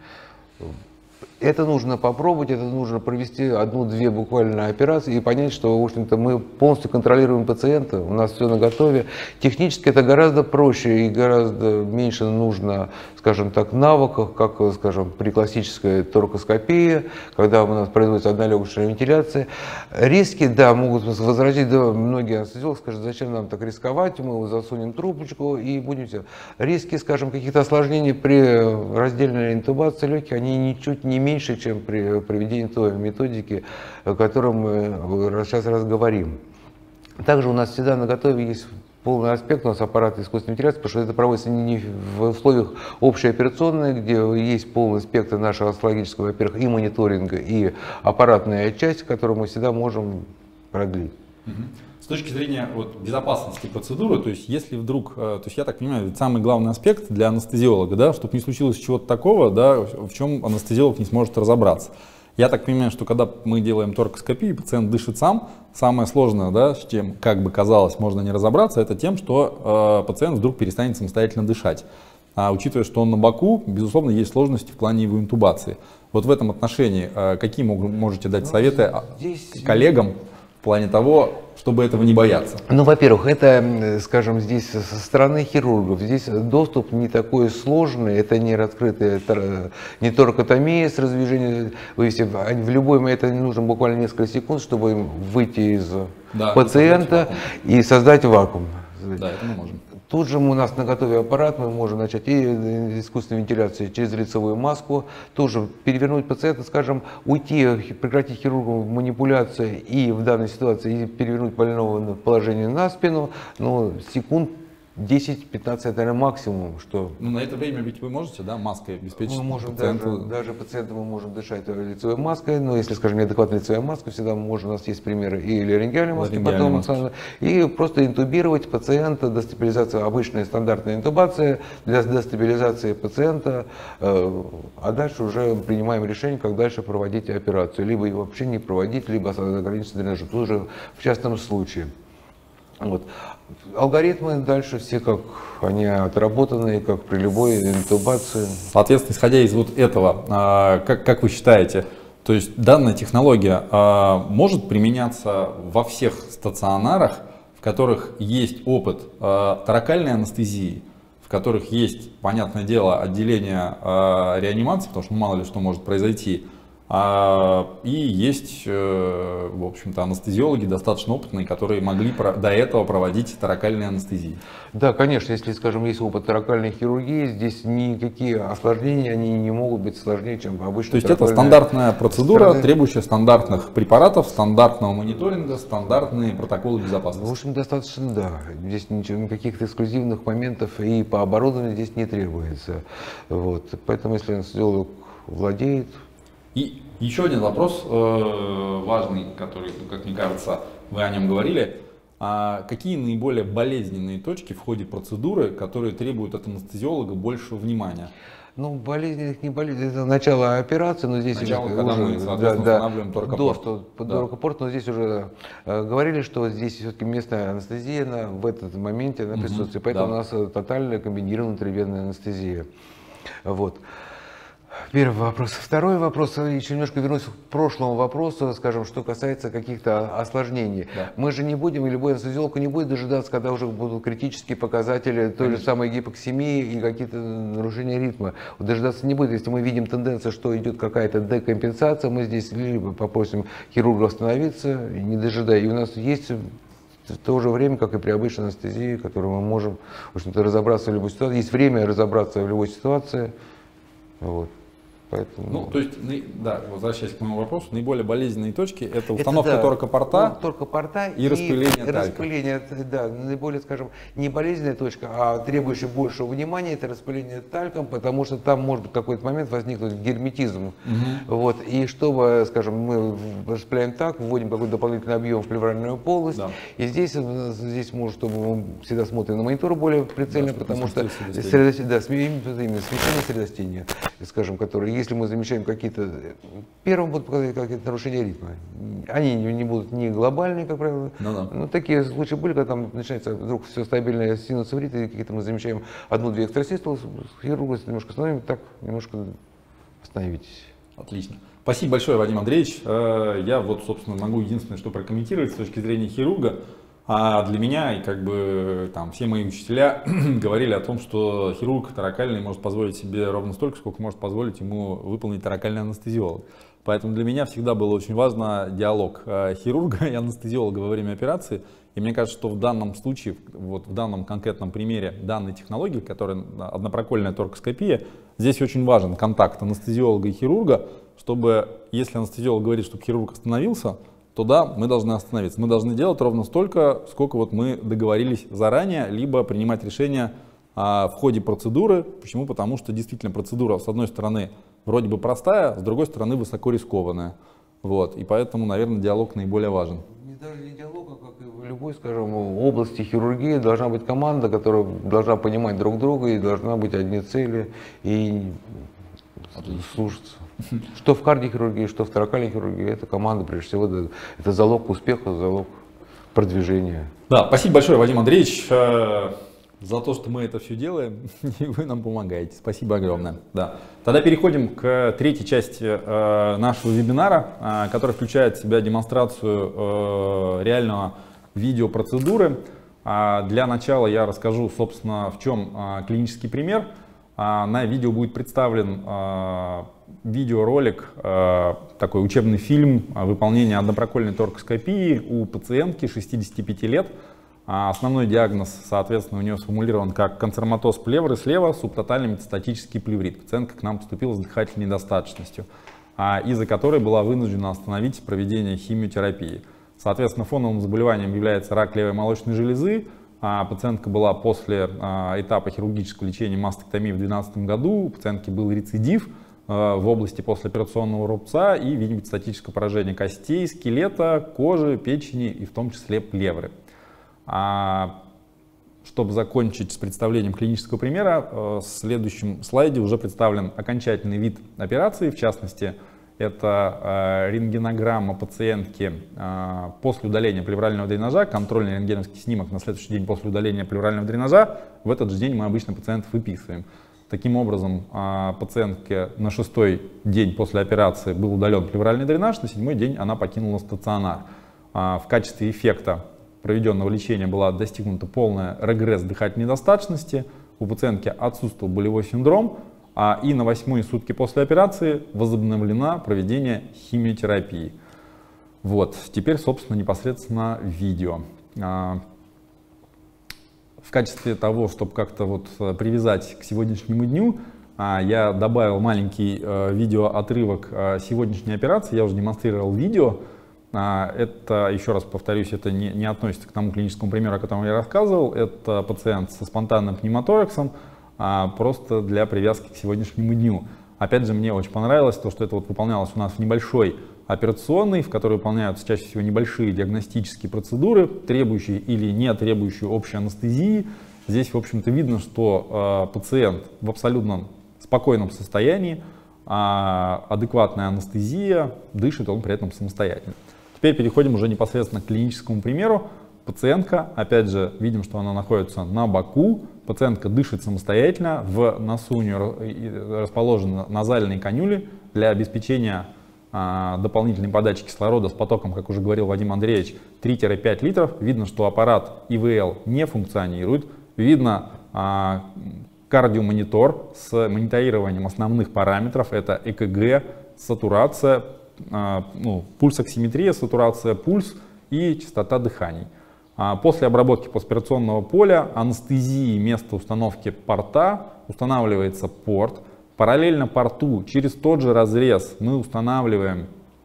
Это нужно попробовать, это нужно провести одну-две буквально операции и понять, что, в общем-то, мы полностью контролируем пациента, у нас все наготове. Технически это гораздо проще и гораздо меньше нужно, скажем так, навыков, как, скажем, при классической торкоскопии, когда у нас производится одна легочная вентиляция. Риски, да, могут возразить, да, многие анестезиологи скажут, зачем нам так рисковать, мы засунем трубочку и будем все. Риски, скажем, каких-то осложнений при раздельной интубации легких, они ничуть не меньше, чем при проведении той методики, о которой мы сейчас разговорим. Также у нас всегда на готове есть полный аспект, у нас аппарат искусственной вентиляции, потому что это проводится не в условиях общеоперационной, где есть полный спектр нашего астрофизиологического, во-первых, и мониторинга, и аппаратная часть, которую мы всегда можем продлить. С точки зрения вот, безопасности процедуры, то есть если вдруг, то есть я так понимаю, это самый главный аспект для анестезиолога, да, чтобы не случилось чего-то такого, да, в чем анестезиолог не сможет разобраться. Я так понимаю, что когда мы делаем торкоскопию, пациент дышит сам, самое сложное, да, с чем, как бы казалось, можно не разобраться, это тем, что э, пациент вдруг перестанет самостоятельно дышать. А учитывая, что он на боку, безусловно, есть сложности в плане его интубации. Вот в этом отношении э, какие можете дать советы здесь... коллегам в плане того, чтобы этого не бояться? Ну, во-первых, это, скажем, здесь со стороны хирургов. Здесь доступ не такой сложный, это не раскрытая не торкотомия с раздвижением. В любой момент это не нужно буквально несколько секунд, чтобы выйти из да, пациента и создать вакуум. Да, это мы можем. Тут же у нас на готове аппарат, мы можем начать и искусственную вентиляцию через лицевую маску, тоже перевернуть пациента, скажем, уйти, прекратить хирургу манипуляцию и в данной ситуации перевернуть больного положение на спину, но секунд десять-пятнадцать это, наверное, максимум, что... Ну, на это время ведь вы можете, да, маской обеспечить? Мы можем пациенту... даже, даже пациенту мы можем дышать лицевой маской, но если, скажем, неадекватная лицевая маска, всегда можно, у нас есть примеры и ларингеальной маски, потом, и просто интубировать пациента, дестабилизация, обычная стандартная интубация для дестабилизации пациента, э, а дальше уже принимаем решение, как дальше проводить операцию, либо ее вообще не проводить, либо ограничить дренаж, тоже в частном случае. Вот. Алгоритмы дальше все как они отработаны, как при любой интубации. Соответственно, исходя из вот этого, как, как вы считаете, то есть данная технология может применяться во всех стационарах, в которых есть опыт торакальной анестезии, в которых есть, понятное дело, отделение реанимации, потому что ну, мало ли что может произойти, И есть, в общем-то, анестезиологи достаточно опытные, которые могли до этого проводить торакальные анестезии. Да, конечно, если, скажем, есть опыт торакальной хирургии, здесь никакие осложнения, они не могут быть сложнее, чем обычно. То есть это стандартная процедура, требующая стандартных препаратов, стандартного мониторинга, стандартные протоколы безопасности. В общем, достаточно, да. Здесь ничего, никаких эксклюзивных моментов и по оборудованию здесь не требуется. Вот. Поэтому, если анестезиолог владеет... И еще один вопрос э, важный, который, как мне кажется, вы о нем говорили. А какие наиболее болезненные точки в ходе процедуры, которые требуют от анестезиолога большего внимания? Ну, болезненных не болезненных, это начало операции, но здесь начало, уже, когда уже, мы, соответственно, да, устанавливаем торакопорт. До, что, да. торакопорт, но здесь уже э, говорили, что здесь все-таки местная анестезия на, в этот моменте на присутствии, угу, поэтому да. у нас тотальная комбинированная внутривенная анестезия. Вот. Первый вопрос. Второй вопрос, еще немножко вернусь к прошлому вопросу, скажем, что касается каких-то осложнений. Да. Мы же не будем, и любой анестезиолог не будет дожидаться, когда уже будут критические показатели той же самой гипоксемии и какие-то нарушения ритма. Дожидаться не будет. Если мы видим тенденцию, что идет какая-то декомпенсация, мы здесь либо попросим хирурга остановиться, не дожидая. И у нас есть в то же время, как и при обычной анестезии, в которой мы можем, в общем-то, разобраться в любой ситуации. Есть время разобраться в любой ситуации. Вот. Поэтому... Ну, то есть, да, возвращаясь к моему вопросу, наиболее болезненные точки – это установка это, да, торакопорта, ну, торакопорта и, и распыление талька. Распыление, да, наиболее, скажем, не болезненная точка, а требующая большего внимания – это распыление тальком, потому что там может в какой-то момент возникнуть герметизм. Угу. Вот, и чтобы, скажем, мы распыляем так, вводим какой-то дополнительный объем в плевральную полость, да. И здесь, здесь может, чтобы мы всегда смотрим на монитор более прицельно, да, потому что средостение, да, именно смещение средостения, скажем, которые если мы замечаем какие-то, первым будут показать какие-то нарушения ритма. Они не будут не глобальные, как правило, ну, да. но такие случаи были, когда там начинается вдруг все стабильное синусовый ритм, и какие-то мы замечаем одну-две экстрасистолы, хирурга немножко остановим, так немножко остановитесь. Отлично. Спасибо большое, Вадим Андреевич. Я вот, собственно, могу единственное, что прокомментировать с точки зрения хирурга. А для меня и как бы там все мои учителя говорили о том, что хирург торакальный может позволить себе ровно столько, сколько может позволить ему выполнить торакальный анестезиолог. Поэтому для меня всегда было очень важно диалог хирурга и анестезиолога во время операции. И мне кажется, что в данном случае, вот в данном конкретном примере данной технологии, которая однопрокольная торакоскопия, здесь очень важен контакт анестезиолога и хирурга, чтобы, если анестезиолог говорит, чтобы хирург остановился, то да, мы должны остановиться. Мы должны делать ровно столько, сколько вот мы договорились заранее, либо принимать решение а, в ходе процедуры. Почему? Потому что действительно процедура, с одной стороны, вроде бы простая, с другой стороны, высоко рискованная. Вот. И поэтому, наверное, диалог наиболее важен. Не даже не диалог, а как и в любой, скажем, области хирургии должна быть команда, которая должна понимать друг друга, и должна быть одни цели, и слушаться. Что в кардиохирургии, что в торакальной хирургии, это команда, прежде всего, это, это залог успеха, залог продвижения. Да, спасибо большое, Вадим Андреевич, э, за то, что мы это все делаем, и вы нам помогаете. Спасибо огромное. Да. Тогда переходим к третьей части э, нашего вебинара, э, который включает в себя демонстрацию э, реального видеопроцедуры. Э, для начала я расскажу, собственно, в чем э, клинический пример. Э, на видео будет представлен э, видеоролик, э, такой учебный фильм выполнения однопрокольной торакоскопии у пациентки шестидесяти пяти лет. А основной диагноз, соответственно, у нее сформулирован как канцероматоз плевры слева, субтотальный метастатический плеврит. Пациентка к нам поступила с дыхательной недостаточностью, а, из-за которой была вынуждена остановить проведение химиотерапии. Соответственно, фоновым заболеванием является рак левой молочной железы. А, пациентка была после а, этапа хирургического лечения мастектомии в две тысячи двенадцатом году. У пациентки был рецидив в области послеоперационного рубца и видимо метастатическое поражение костей, скелета, кожи, печени и в том числе плевры. А, чтобы закончить с представлением клинического примера, в следующем слайде уже представлен окончательный вид операции, в частности, это рентгенограмма пациентки после удаления плеврального дренажа, контрольный рентгеновский снимок на следующий день после удаления плеврального дренажа. В этот же день мы обычно пациентов выписываем. Таким образом, пациентке на шестой день после операции был удален плевральный дренаж, на седьмой день она покинула стационар. В качестве эффекта проведенного лечения была достигнута полная регресс дыхательной недостаточности, у пациентки отсутствовал болевой синдром, а, и на восьмые сутки после операции возобновлено проведение химиотерапии. Вот, теперь, собственно, непосредственно видео. А, в качестве того, чтобы как-то вот привязать к сегодняшнему дню, а, я добавил маленький а, видеоотрывок а, сегодняшней операции. Я уже демонстрировал видео. А, это, еще раз повторюсь, это не, не относится к тому клиническому примеру, о котором я рассказывал. Это пациент со спонтанным пневмотораксом, а, просто для привязки к сегодняшнему дню. Опять же, мне очень понравилось то, что это вот выполнялось у нас в небольшой операционной, в которой выполняются чаще всего небольшие диагностические процедуры, требующие или не требующие общей анестезии. Здесь, в общем-то, видно, что э, пациент в абсолютно спокойном состоянии, э, адекватная анестезия, дышит он при этом самостоятельно. Теперь переходим уже непосредственно к клиническому примеру. Пациентка, опять же, видим, что она находится на боку, пациентка дышит самостоятельно, в носу у нее расположены назальные канюли для обеспечения дополнительной подачи кислорода с потоком, как уже говорил Вадим Андреевич, три-пять литров. Видно, что аппарат И В Л не функционирует. Видно а, кардиомонитор с мониторированием основных параметров. Это Э К Г, сатурация, а, ну, пульсоксиметрия, сатурация, пульс и частота дыханий. А, после обработки постоперационного поля, анестезии места установки порта устанавливается порт. Параллельно порту через тот же разрез мы устанавливаем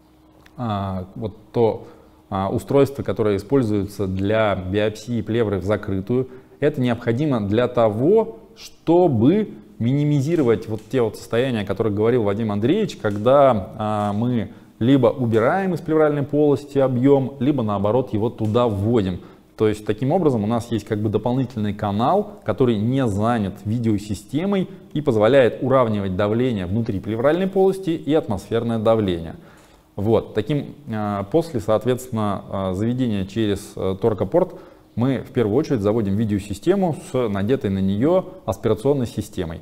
а, вот то а, устройство, которое используется для биопсии плевры в закрытую. Это необходимо для того, чтобы минимизировать вот те вот состояния, о которых говорил Вадим Андреевич, когда а, мы либо убираем из плевральной полости объем, либо наоборот его туда вводим. То есть таким образом у нас есть как бы дополнительный канал, который не занят видеосистемой и позволяет уравнивать давление внутри плевральной полости и атмосферное давление. Вот, таким, после, соответственно, заведения через торкопорт мы в первую очередь заводим видеосистему с надетой на нее аспирационной системой.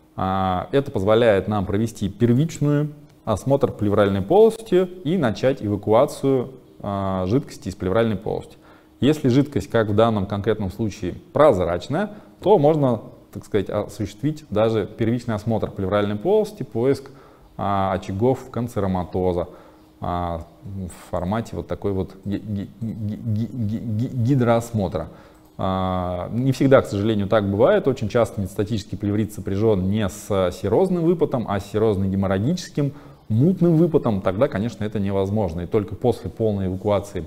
Это позволяет нам провести первичную осмотр плевральной полости и начать эвакуацию жидкости из плевральной полости. Если жидкость, как в данном конкретном случае, прозрачная, то можно, так сказать, осуществить даже первичный осмотр плевральной полости, поиск а, очагов канцероматоза а, в формате вот такой вот ги ги ги ги гидроосмотра. А, не всегда, к сожалению, так бывает. Очень часто метастатический плеврит сопряжен не с серозным выпадом, а с серозно-геморрагическим мутным выпадом. Тогда, конечно, это невозможно. И только после полной эвакуации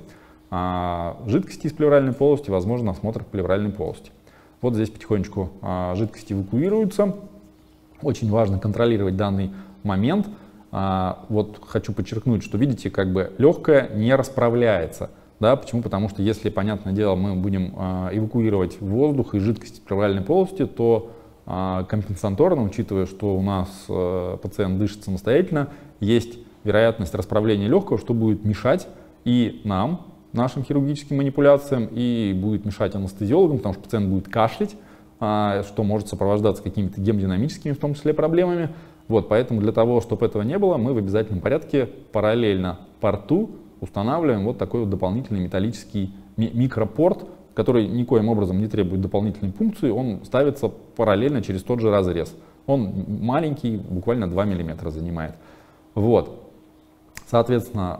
А, жидкости из плевральной полости возможен осмотр плевральной полости. Вот здесь потихонечку а, жидкости эвакуируются. Очень важно контролировать данный момент. А, вот хочу подчеркнуть, что видите, как бы легкое не расправляется. Да? Почему? Потому что если, понятное дело, мы будем а, эвакуировать воздух и жидкость из плевральной полости, то а, компенсаторно, учитывая, что у нас а, пациент дышит самостоятельно, есть вероятность расправления легкого, что будет мешать и нам, нашим хирургическим манипуляциям, и будет мешать анестезиологам, потому что пациент будет кашлять, что может сопровождаться какими-то гемодинамическими, в том числе, проблемами. Вот, поэтому для того, чтобы этого не было, мы в обязательном порядке параллельно порту устанавливаем вот такой вот дополнительный металлический микропорт, который никоим образом не требует дополнительной пункции, он ставится параллельно через тот же разрез. Он маленький, буквально два миллиметра занимает. Вот. Соответственно,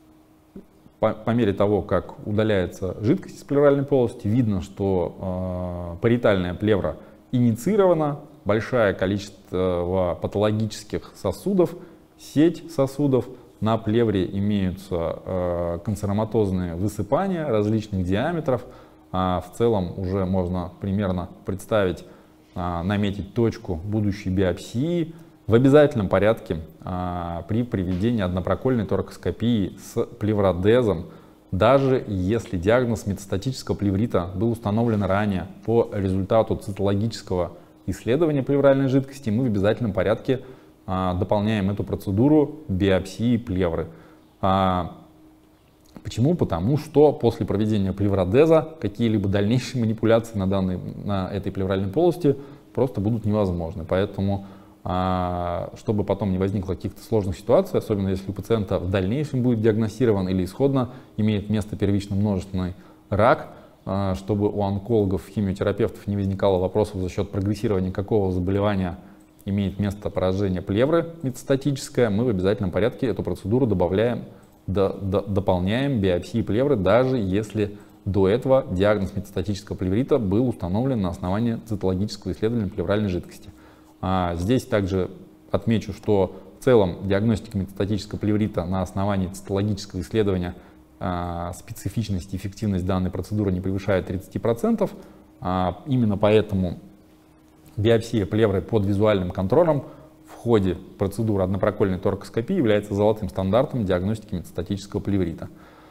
По, по мере того, как удаляется жидкость из плевральной полости, видно, что э, париетальная плевра инициирована, большое количество патологических сосудов, сеть сосудов, на плевре имеются э, канцероматозные высыпания различных диаметров. А в целом уже можно примерно представить, э, наметить точку будущей биопсии. В обязательном порядке а, при проведении однопрокольной торакоскопии с плевродезом, даже если диагноз метастатического плеврита был установлен ранее по результату цитологического исследования плевральной жидкости, мы в обязательном порядке а, дополняем эту процедуру биопсии плевры. А, почему? Потому что после проведения плевродеза какие-либо дальнейшие манипуляции на, данной, на этой плевральной полости просто будут невозможны. Поэтому чтобы потом не возникло каких-то сложных ситуаций, особенно если у пациента в дальнейшем будет диагностирован или исходно имеет место первично-множественный рак, чтобы у онкологов, химиотерапевтов не возникало вопросов за счет прогрессирования какого заболевания имеет место поражение плевры метастатическое, мы в обязательном порядке эту процедуру добавляем, до, до, дополняем биопсией плевры, даже если до этого диагноз метастатического плеврита был установлен на основании цитологического исследования плевральной жидкости. А здесь также отмечу, что в целом диагностика метастатического плеврита на основании цитологического исследования а, специфичность и эффективность данной процедуры не превышает тридцати процентов. А, именно поэтому биопсия плевры под визуальным контролем в ходе процедуры однопрокольной торакоскопии является золотым стандартом диагностики метастатического плеврита.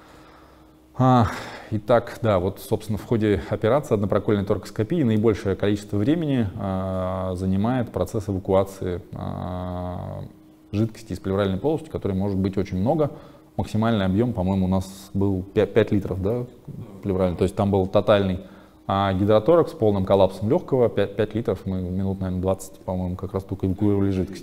А, итак, да, вот, собственно, в ходе операции однопрокольной торакоскопии наибольшее количество времени а, занимает процесс эвакуации а, жидкости из плевральной полости, которой может быть очень много. Максимальный объем, по-моему, у нас был пять литров, да, плевральный, то есть там был тотальный а, гидроторакс с полным коллапсом легкого, пять, пять литров, мы минут, наверное, двадцать, по-моему, как раз только эвакуировали жидкость.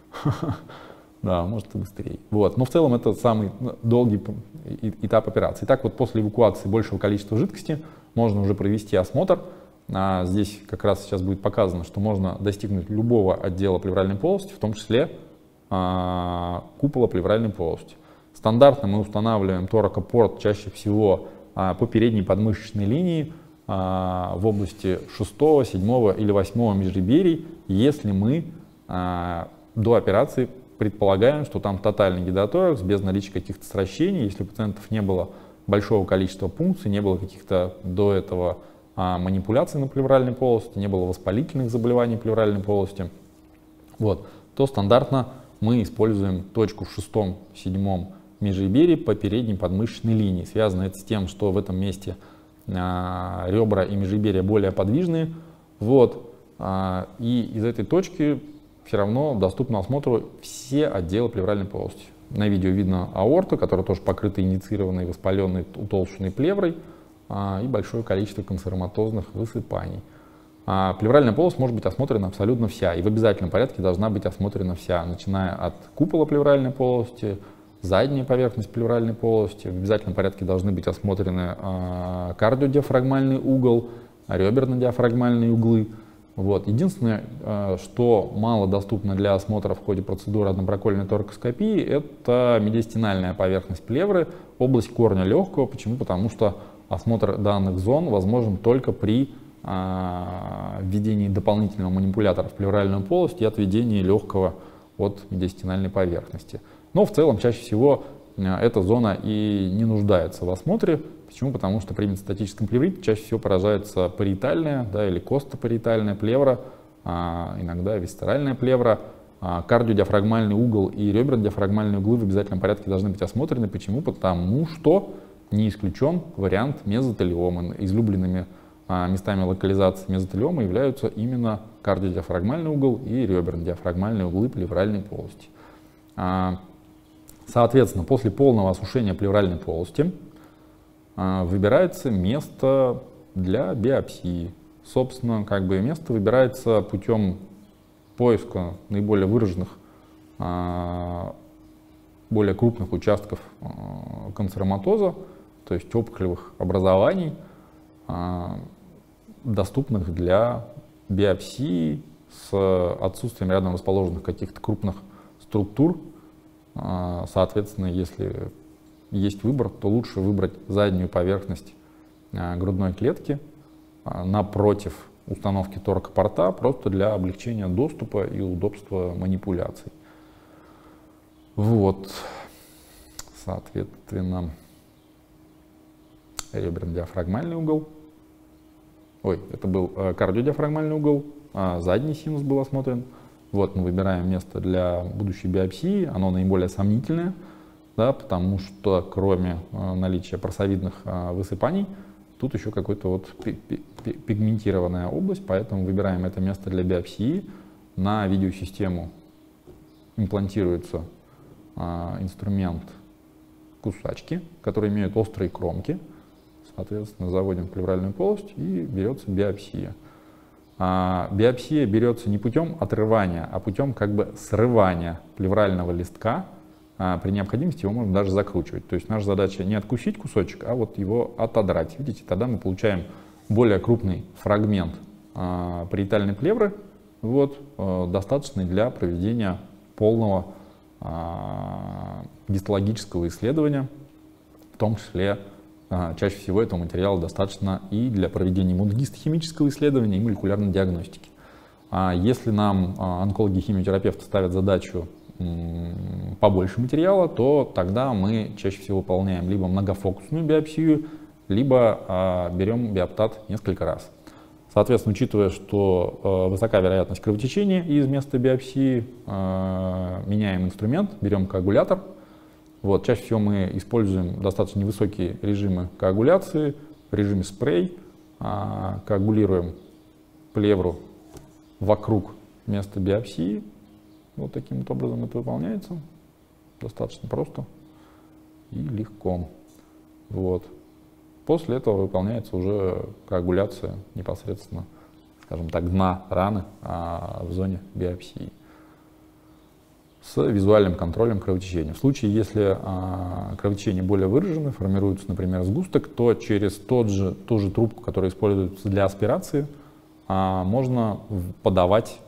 Да, может и быстрее. Вот. Но в целом это самый долгий этап операции. Итак, вот после эвакуации большего количества жидкости можно уже провести осмотр. А здесь как раз сейчас будет показано, что можно достигнуть любого отдела плевральной полости, в том числе а, купола плевральной полости. Стандартно мы устанавливаем торакопорт чаще всего а, по передней подмышечной линии а, в области шестого, седьмого или восьмого межреберий, если мы а, до операции предполагаем, что там тотальный гидроторакс без наличия каких-то сращений, если у пациентов не было большого количества пункций, не было каких-то до этого а, манипуляций на плевральной полости, не было воспалительных заболеваний плевральной полости, вот, то стандартно мы используем точку в шестом-седьмом межреберье по передней подмышечной линии. Связано это с тем, что в этом месте а, ребра и межреберья более подвижные, вот, а, и из этой точки все равно доступны осмотру все отделы плевральной полости. На видео видно аорту, которая тоже покрыта инициированной, воспаленной, утолщенной плеврой, а, и большое количество канцероматозных высыпаний. А плевральная полость может быть осмотрена абсолютно вся, и в обязательном порядке должна быть осмотрена вся, начиная от купола плевральной полости, задняя поверхность плевральной полости. В обязательном порядке должны быть осмотрены а, кардиодиафрагмальный угол, реберно-диафрагмальные углы. Вот. Единственное, что мало доступно для осмотра в ходе процедуры однопрокольной торакоскопии, это медиастинальная поверхность плевры, область корня легкого. Почему? Потому что осмотр данных зон возможен только при а, введении дополнительного манипулятора в плевральную полость и отведении легкого от медиастинальной поверхности. Но в целом чаще всего эта зона и не нуждается в осмотре. Почему? Потому что при метастатическом плеврите чаще всего поражается париетальная, да, или костопариетальная плевра, а, иногда висцеральная плевра. А, кардиодиафрагмальный угол и реберно-диафрагмальные углы в обязательном порядке должны быть осмотрены. Почему? Потому что не исключен вариант мезотелиомы. Излюбленными а, местами локализации мезотелиомы являются именно кардиодиафрагмальный угол и реберно-диафрагмальные углы плевральной полости. А, соответственно, после полного осушения плевральной полости выбирается место для биопсии. Собственно, как бы место выбирается путем поиска наиболее выраженных, более крупных участков канцероматоза, то есть опухолевых образований, доступных для биопсии с отсутствием рядом расположенных каких-то крупных структур. Соответственно, если есть выбор, то лучше выбрать заднюю поверхность а, грудной клетки а, напротив установки торакопорта, просто для облегчения доступа и удобства манипуляций. Вот, соответственно, реберно-диафрагмальный угол. Ой, это был а, кардиодиафрагмальный угол, а задний синус был осмотрен. Вот мы выбираем место для будущей биопсии, оно наиболее сомнительное. Да, потому что кроме э, наличия просовидных э, высыпаний, тут еще какая-то вот пигментированная область, поэтому выбираем это место для биопсии. На видеосистему имплантируется э, инструмент кусачки, которые имеют острые кромки. Соответственно, заводим в плевральную полость и берется биопсия. А, биопсия берется не путем отрывания, а путем как бы срывания плеврального листка. При необходимости его можно даже закручивать. То есть наша задача не откусить кусочек, а вот его отодрать. Видите, тогда мы получаем более крупный фрагмент а, париетальной плевры, вот, достаточный для проведения полного гистологического исследования, в том числе чаще всего этого материала достаточно и для проведения иммуногистохимического исследования и молекулярной диагностики. Если нам онкологи-химиотерапевты ставят задачу побольше материала, то тогда мы чаще всего выполняем либо многофокусную биопсию, либо берем биоптат несколько раз. Соответственно, учитывая, что э, высока вероятность кровотечения из места биопсии, э, меняем инструмент, берем коагулятор. Вот, чаще всего мы используем достаточно невысокие режимы коагуляции, в режиме спрей, э, коагулируем плевру вокруг места биопсии. Вот таким вот образом это выполняется. Достаточно просто и легко. Вот. После этого выполняется уже коагуляция непосредственно, скажем так, дна раны а, в зоне биопсии с визуальным контролем кровотечения. В случае, если а, кровотечение более выражено, формируется, например, сгусток, то через тот же, ту же трубку, которая используется для аспирации, а, можно подавать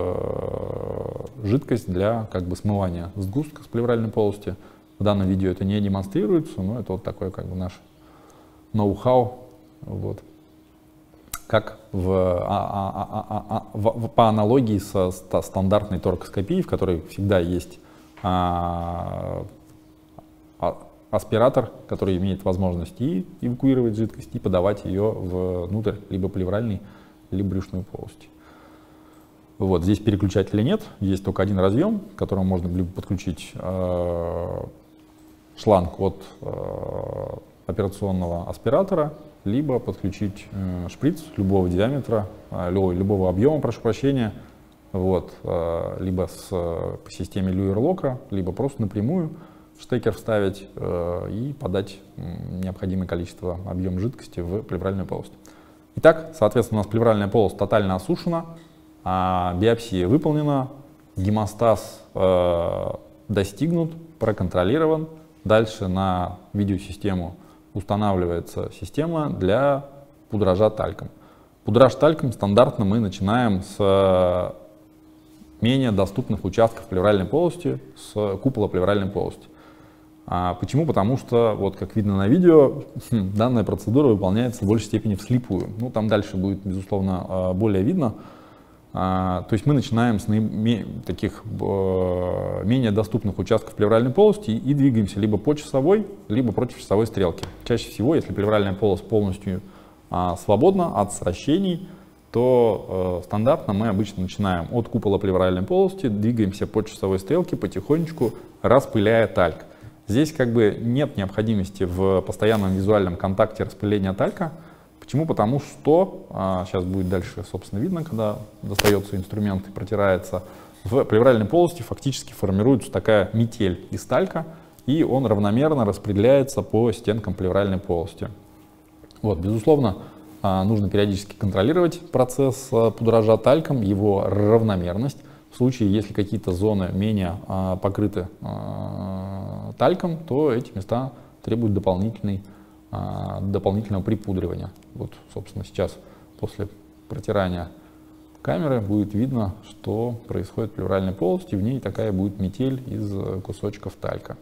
в жидкость для как бы смывания сгустка с плевральной полости. В данном видео это не демонстрируется, но это вот такой как бы наш ноу-хау, вот, как в, а, а, а, а, в, по аналогии со стандартной торакоскопией, в которой всегда есть а, а, аспиратор, который имеет возможность и эвакуировать жидкость, и подавать ее внутрь либо плевральной, либо брюшной полости. Вот, здесь переключателя нет, есть только один разъем, к которому можно либо подключить э, шланг от э, операционного аспиратора, либо подключить э, шприц любого диаметра, э, любого объема, прошу прощения, вот, э, либо с, э, по системе Люер-Лока, либо просто напрямую штекер вставить э, и подать э, необходимое количество объема жидкости в плевральную полость. Итак, соответственно, у нас плевральная полость тотально осушена, а биопсия выполнена, гемостаз э, достигнут, проконтролирован. Дальше на видеосистему устанавливается система для пудража тальком. Пудраж тальком стандартно мы начинаем с менее доступных участков плевральной полости, с купола плевральной полости. А почему? Потому что, вот как видно на видео, данная процедура выполняется в большей степени вслепую. Ну, там дальше будет, безусловно, более видно. А, то есть мы начинаем с наиме, таких э, менее доступных участков плевральной полости и двигаемся либо по часовой, либо против часовой стрелки. Чаще всего, если плевральная полость полностью а, свободна от сращений, то э, стандартно мы обычно начинаем от купола плевральной полости, двигаемся по часовой стрелке потихонечку, распыляя тальк. Здесь как бы нет необходимости в постоянном визуальном контакте распыления талька. Почему? Потому что, а, сейчас будет дальше, собственно, видно, когда достается инструмент и протирается, в плевральной полости фактически формируется такая метель из талька, и он равномерно распределяется по стенкам плевральной полости. Вот, безусловно, а, нужно периодически контролировать процесс а, пудража тальком, его равномерность. В случае, если какие-то зоны менее а, покрыты а, тальком, то эти места требуют дополнительной дополнительного припудривания. Вот, собственно, сейчас после протирания камеры будет видно, что происходит в плевральной полости, в ней такая будет метель из кусочков талька.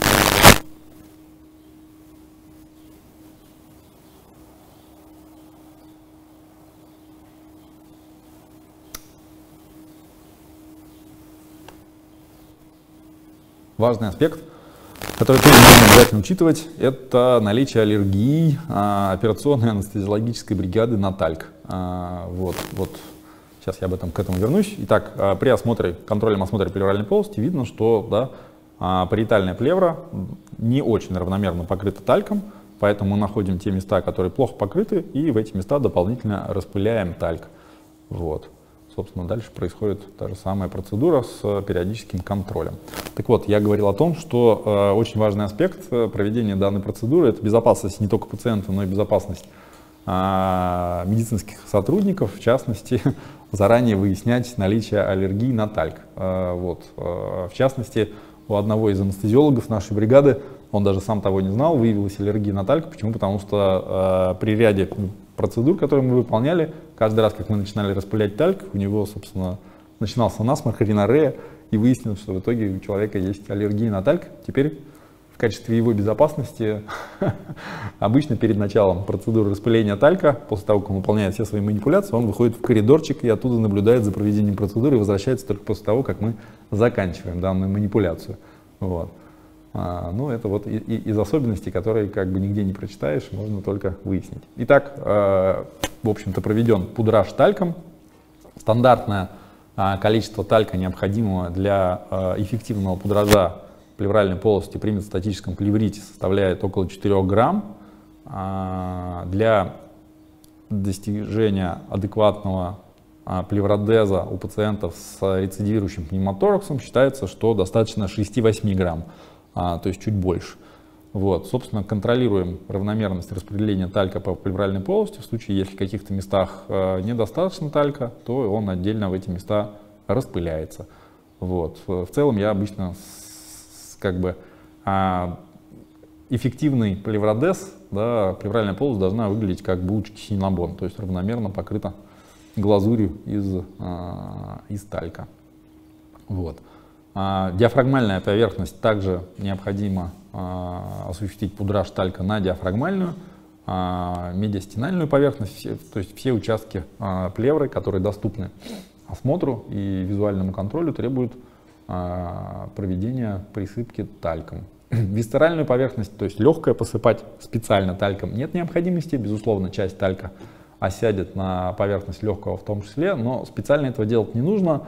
Важный аспект, который тоже нужно обязательно учитывать, это наличие аллергии а, операционной анестезиологической бригады на тальк. А, вот, вот, сейчас я об этом, к этому вернусь. Итак, а, при осмотре, контрольном осмотре плевральной полости видно, что да, а, париетальная плевра не очень равномерно покрыта тальком, поэтому мы находим те места, которые плохо покрыты, и в эти места дополнительно распыляем тальк. Вот. Собственно, дальше происходит та же самая процедура с периодическим контролем. Так вот, я говорил о том, что э, очень важный аспект проведения данной процедуры — это безопасность не только пациента, но и безопасность э, медицинских сотрудников, в частности, заранее выяснять наличие аллергии на тальк. Э, вот, э, в частности, у одного из анестезиологов нашей бригады, он даже сам того не знал, выявилась аллергия на тальк. Почему? Потому что э, при ряде процедур, которые мы выполняли, каждый раз, как мы начинали распылять тальк, у него, собственно, начинался насморк, ринорея, и выяснилось, что в итоге у человека есть аллергия на тальк. Теперь в качестве его безопасности обычно перед началом процедуры распыления талька, после того, как он выполняет все свои манипуляции, он выходит в коридорчик и оттуда наблюдает за проведением процедуры и возвращается только после того, как мы заканчиваем данную манипуляцию. Вот. А, ну, это вот и, и, из особенностей, которые как бы нигде не прочитаешь, можно только выяснить. Итак, э, в общем-то, проведен пудраж тальком. Стандартное э, количество талька, необходимого для э, эффективного пудража плевральной полости при метастатическом плеврите, составляет около четырёх грамм. А, для достижения адекватного а, плевродеза у пациентов с рецидивирующим пневмотораксом считается, что достаточно шести-восьми грамм. А, то есть чуть больше. Вот, собственно, контролируем равномерность распределения талька по плевральной полости. В случае, если в каких-то местах э, недостаточно талька, то он отдельно в эти места распыляется. Вот. В целом я обычно с, как бы а, эффективный плевродез, да, плевральная полость должна выглядеть как булочки синнабон, то есть равномерно покрыта глазурью из, а, из талька. Вот. А, диафрагмальная поверхность также необходимо а, осуществить пудраж талька на диафрагмальную, а, медиастинальную поверхность, все, то есть все участки а, плевры, которые доступны осмотру и визуальному контролю, требуют а, проведения присыпки тальком. Висцеральную поверхность, то есть легкое, посыпать специально тальком нет необходимости, безусловно, часть талька осядет на поверхность легкого в том числе, но специально этого делать не нужно,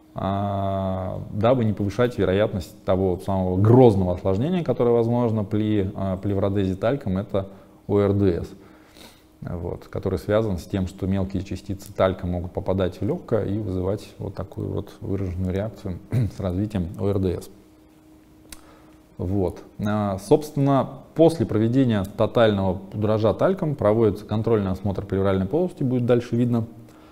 дабы не повышать вероятность того самого грозного осложнения, которое возможно при плевродезе тальком, это о эр дэ эс, вот, который связан с тем, что мелкие частицы талька могут попадать в легкое и вызывать вот такую вот выраженную реакцию с развитием о эр дэ эс. Вот. Собственно, после проведения тотального пудража тальком проводится контрольный осмотр плевральной полости, будет дальше видно.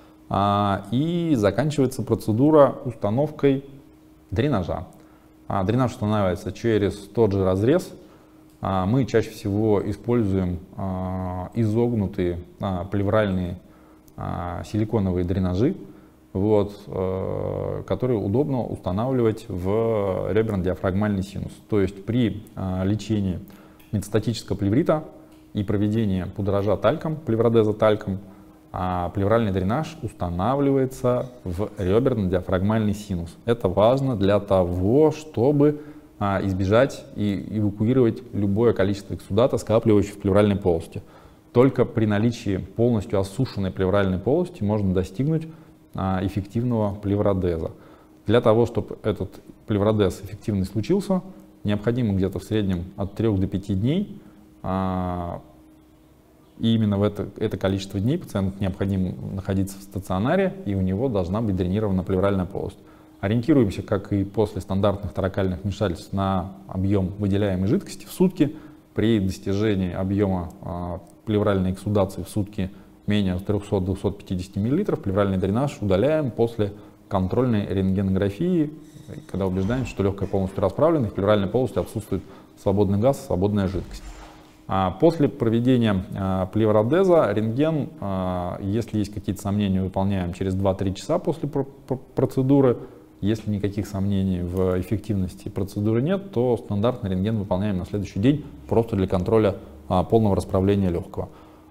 И заканчивается процедура установкой дренажа. Дренаж устанавливается через тот же разрез. Мы чаще всего используем изогнутые плевральные силиконовые дренажи, вот, которые удобно устанавливать в реберно-диафрагмальный синус. То есть при лечении метастатического плеврита и проведении пудража тальком, плевродеза тальком, а плевральный дренаж устанавливается в реберно-диафрагмальный синус. Это важно для того, чтобы а, избежать и эвакуировать любое количество эксудата, скапливающегося в плевральной полости. Только при наличии полностью осушенной плевральной полости можно достигнуть а, эффективного плевродеза. Для того, чтобы этот плевродез эффективно случился, необходимо где-то в среднем от трёх до пяти дней. А, И именно в это, это количество дней пациент необходимо находиться в стационаре, и у него должна быть дренирована плевральная полость. Ориентируемся, как и после стандартных торакальных вмешательств, на объем выделяемой жидкости в сутки. При достижении объема а, плевральной эксудации в сутки менее трёхсот — двухсот пятидесяти миллилитров плевральный дренаж удаляем после контрольной рентгенографии, когда убеждаемся, что легкое полностью расправлено, и в плевральной полости отсутствует свободный газ, свободная жидкость. После проведения плевродеза рентген, если есть какие-то сомнения, выполняем через два-три часа после процедуры. Если никаких сомнений в эффективности процедуры нет, то стандартный рентген выполняем на следующий день просто для контроля полного расправления легкого.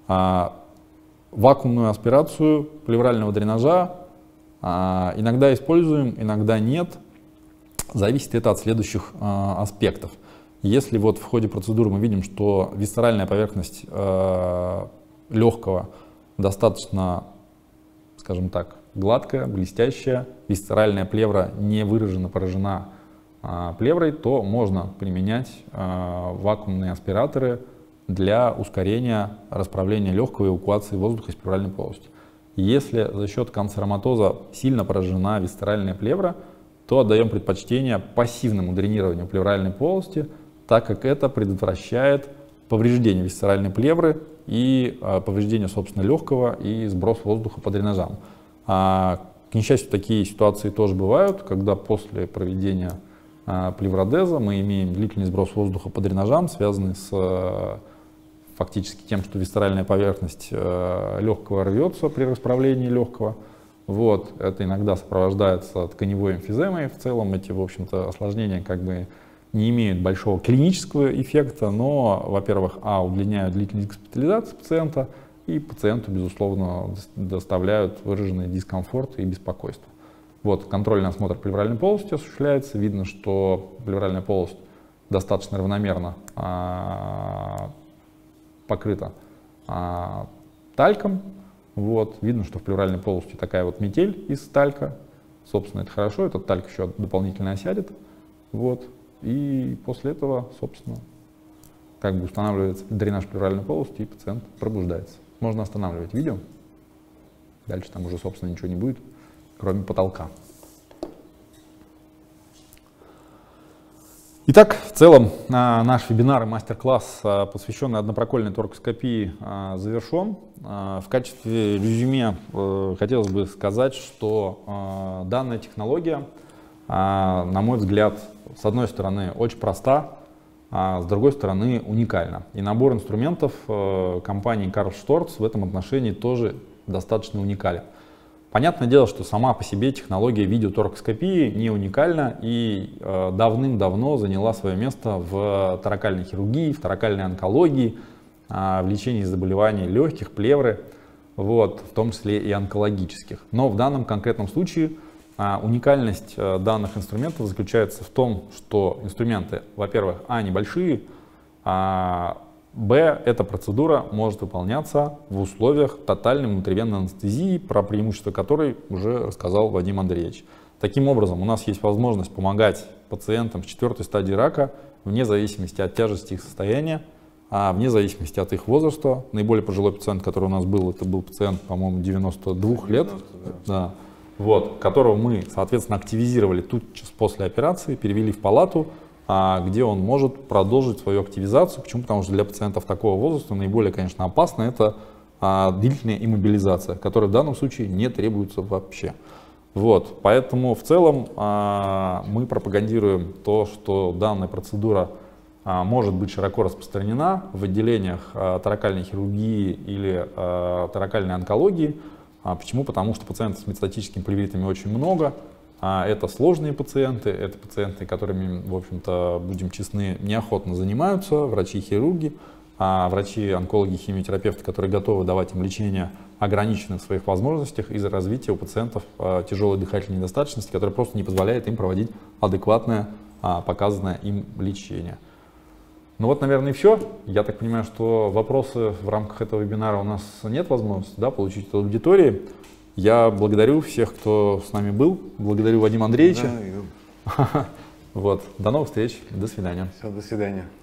Вакуумную аспирацию плеврального дренажа иногда используем, иногда нет. Зависит это от следующих аспектов. Если вот в ходе процедуры мы видим, что висцеральная поверхность э, легкого достаточно, скажем так, гладкая, блестящая, висцеральная плевра не выраженно поражена э, плеврой, то можно применять э, вакуумные аспираторы для ускорения расправления легкого и эвакуации воздуха из плевральной полости. Если за счет канцероматоза сильно поражена висцеральная плевра, то отдаем предпочтение пассивному дренированию плевральной полости, так как это предотвращает повреждение висцеральной плевры и а, повреждение, собственно, легкого и сброс воздуха по дренажам. А, к несчастью, такие ситуации тоже бывают, когда после проведения плевродеза. Мы имеем длительный сброс воздуха по дренажам, связанный с фактически тем, что висцеральная поверхность легкого рвется при расправлении легкого. Вот. Это иногда сопровождается тканевой эмфиземой. В целом эти, в общем-то, осложнения как бы не имеют большого клинического эффекта, но, во-первых, а, удлиняют длительность госпитализации пациента, и пациенту, безусловно, доставляют выраженный дискомфорт и беспокойство. Вот, контрольный осмотр плевральной полости осуществляется. Видно, что плевральная полость достаточно равномерно а, покрыта а, тальком. Вот, видно, что в плевральной полости такая вот метель из талька. Собственно, это хорошо, этот тальк еще дополнительно осядет. Вот, и после этого, собственно, как бы устанавливается дренаж плевральной полости, и пациент пробуждается. Можно останавливать видео. Дальше там уже, собственно, ничего не будет, кроме потолка. Итак, в целом наш вебинар и мастер-класс, посвященный однопрокольной торакоскопии, завершен. В качестве резюме хотелось бы сказать, что данная технология, на мой взгляд, с одной стороны, очень проста, а с другой стороны, уникальна. И набор инструментов компании Карл Шторц в этом отношении тоже достаточно уникален. Понятное дело, что сама по себе технология видеоторакоскопии не уникальна и э, давным-давно заняла свое место в торакальной хирургии, в торакальной онкологии, э, в лечении заболеваний легких, плевры, вот, в том числе и онкологических. Но в данном конкретном случае э, уникальность э, данных инструментов заключается в том, что инструменты, во-первых, а, небольшие, а Б. Эта процедура может выполняться в условиях тотальной внутривенной анестезии, про преимущество которой уже рассказал Вадим Андреевич. Таким образом, у нас есть возможность помогать пациентам с четвертой стадии рака вне зависимости от тяжести их состояния, а вне зависимости от их возраста. Наиболее пожилой пациент, который у нас был, это был пациент, по-моему, девяноста двух лет, да. Да, вот, которого мы, соответственно, активизировали тотчас после операции, перевели в палату, где он может продолжить свою активизацию. Почему? Потому что для пациентов такого возраста наиболее, конечно, опасно это а, длительная иммобилизация, которая в данном случае не требуется вообще. Вот, поэтому в целом а, мы пропагандируем то, что данная процедура а, может быть широко распространена в отделениях а, торакальной хирургии или а, торакальной онкологии. А, почему? Потому что пациентов с метастатическими плевритами очень много. А это сложные пациенты, это пациенты, которыми, в общем-то, будем честны, неохотно занимаются, врачи-хирурги, а врачи-онкологи, химиотерапевты, которые готовы давать им лечение, ограничены в своих возможностях из-за развития у пациентов а, тяжелой дыхательной недостаточности, которая просто не позволяет им проводить адекватное, а, показанное им лечение. Ну вот, наверное, и все. Я так понимаю, что вопросы в рамках этого вебинара у нас нет возможности, да, получить от аудитории. Я благодарю всех, кто с нами был. Благодарю Вадима Андреевича. Да, и... Вот. До новых встреч. До свидания. Все, до свидания.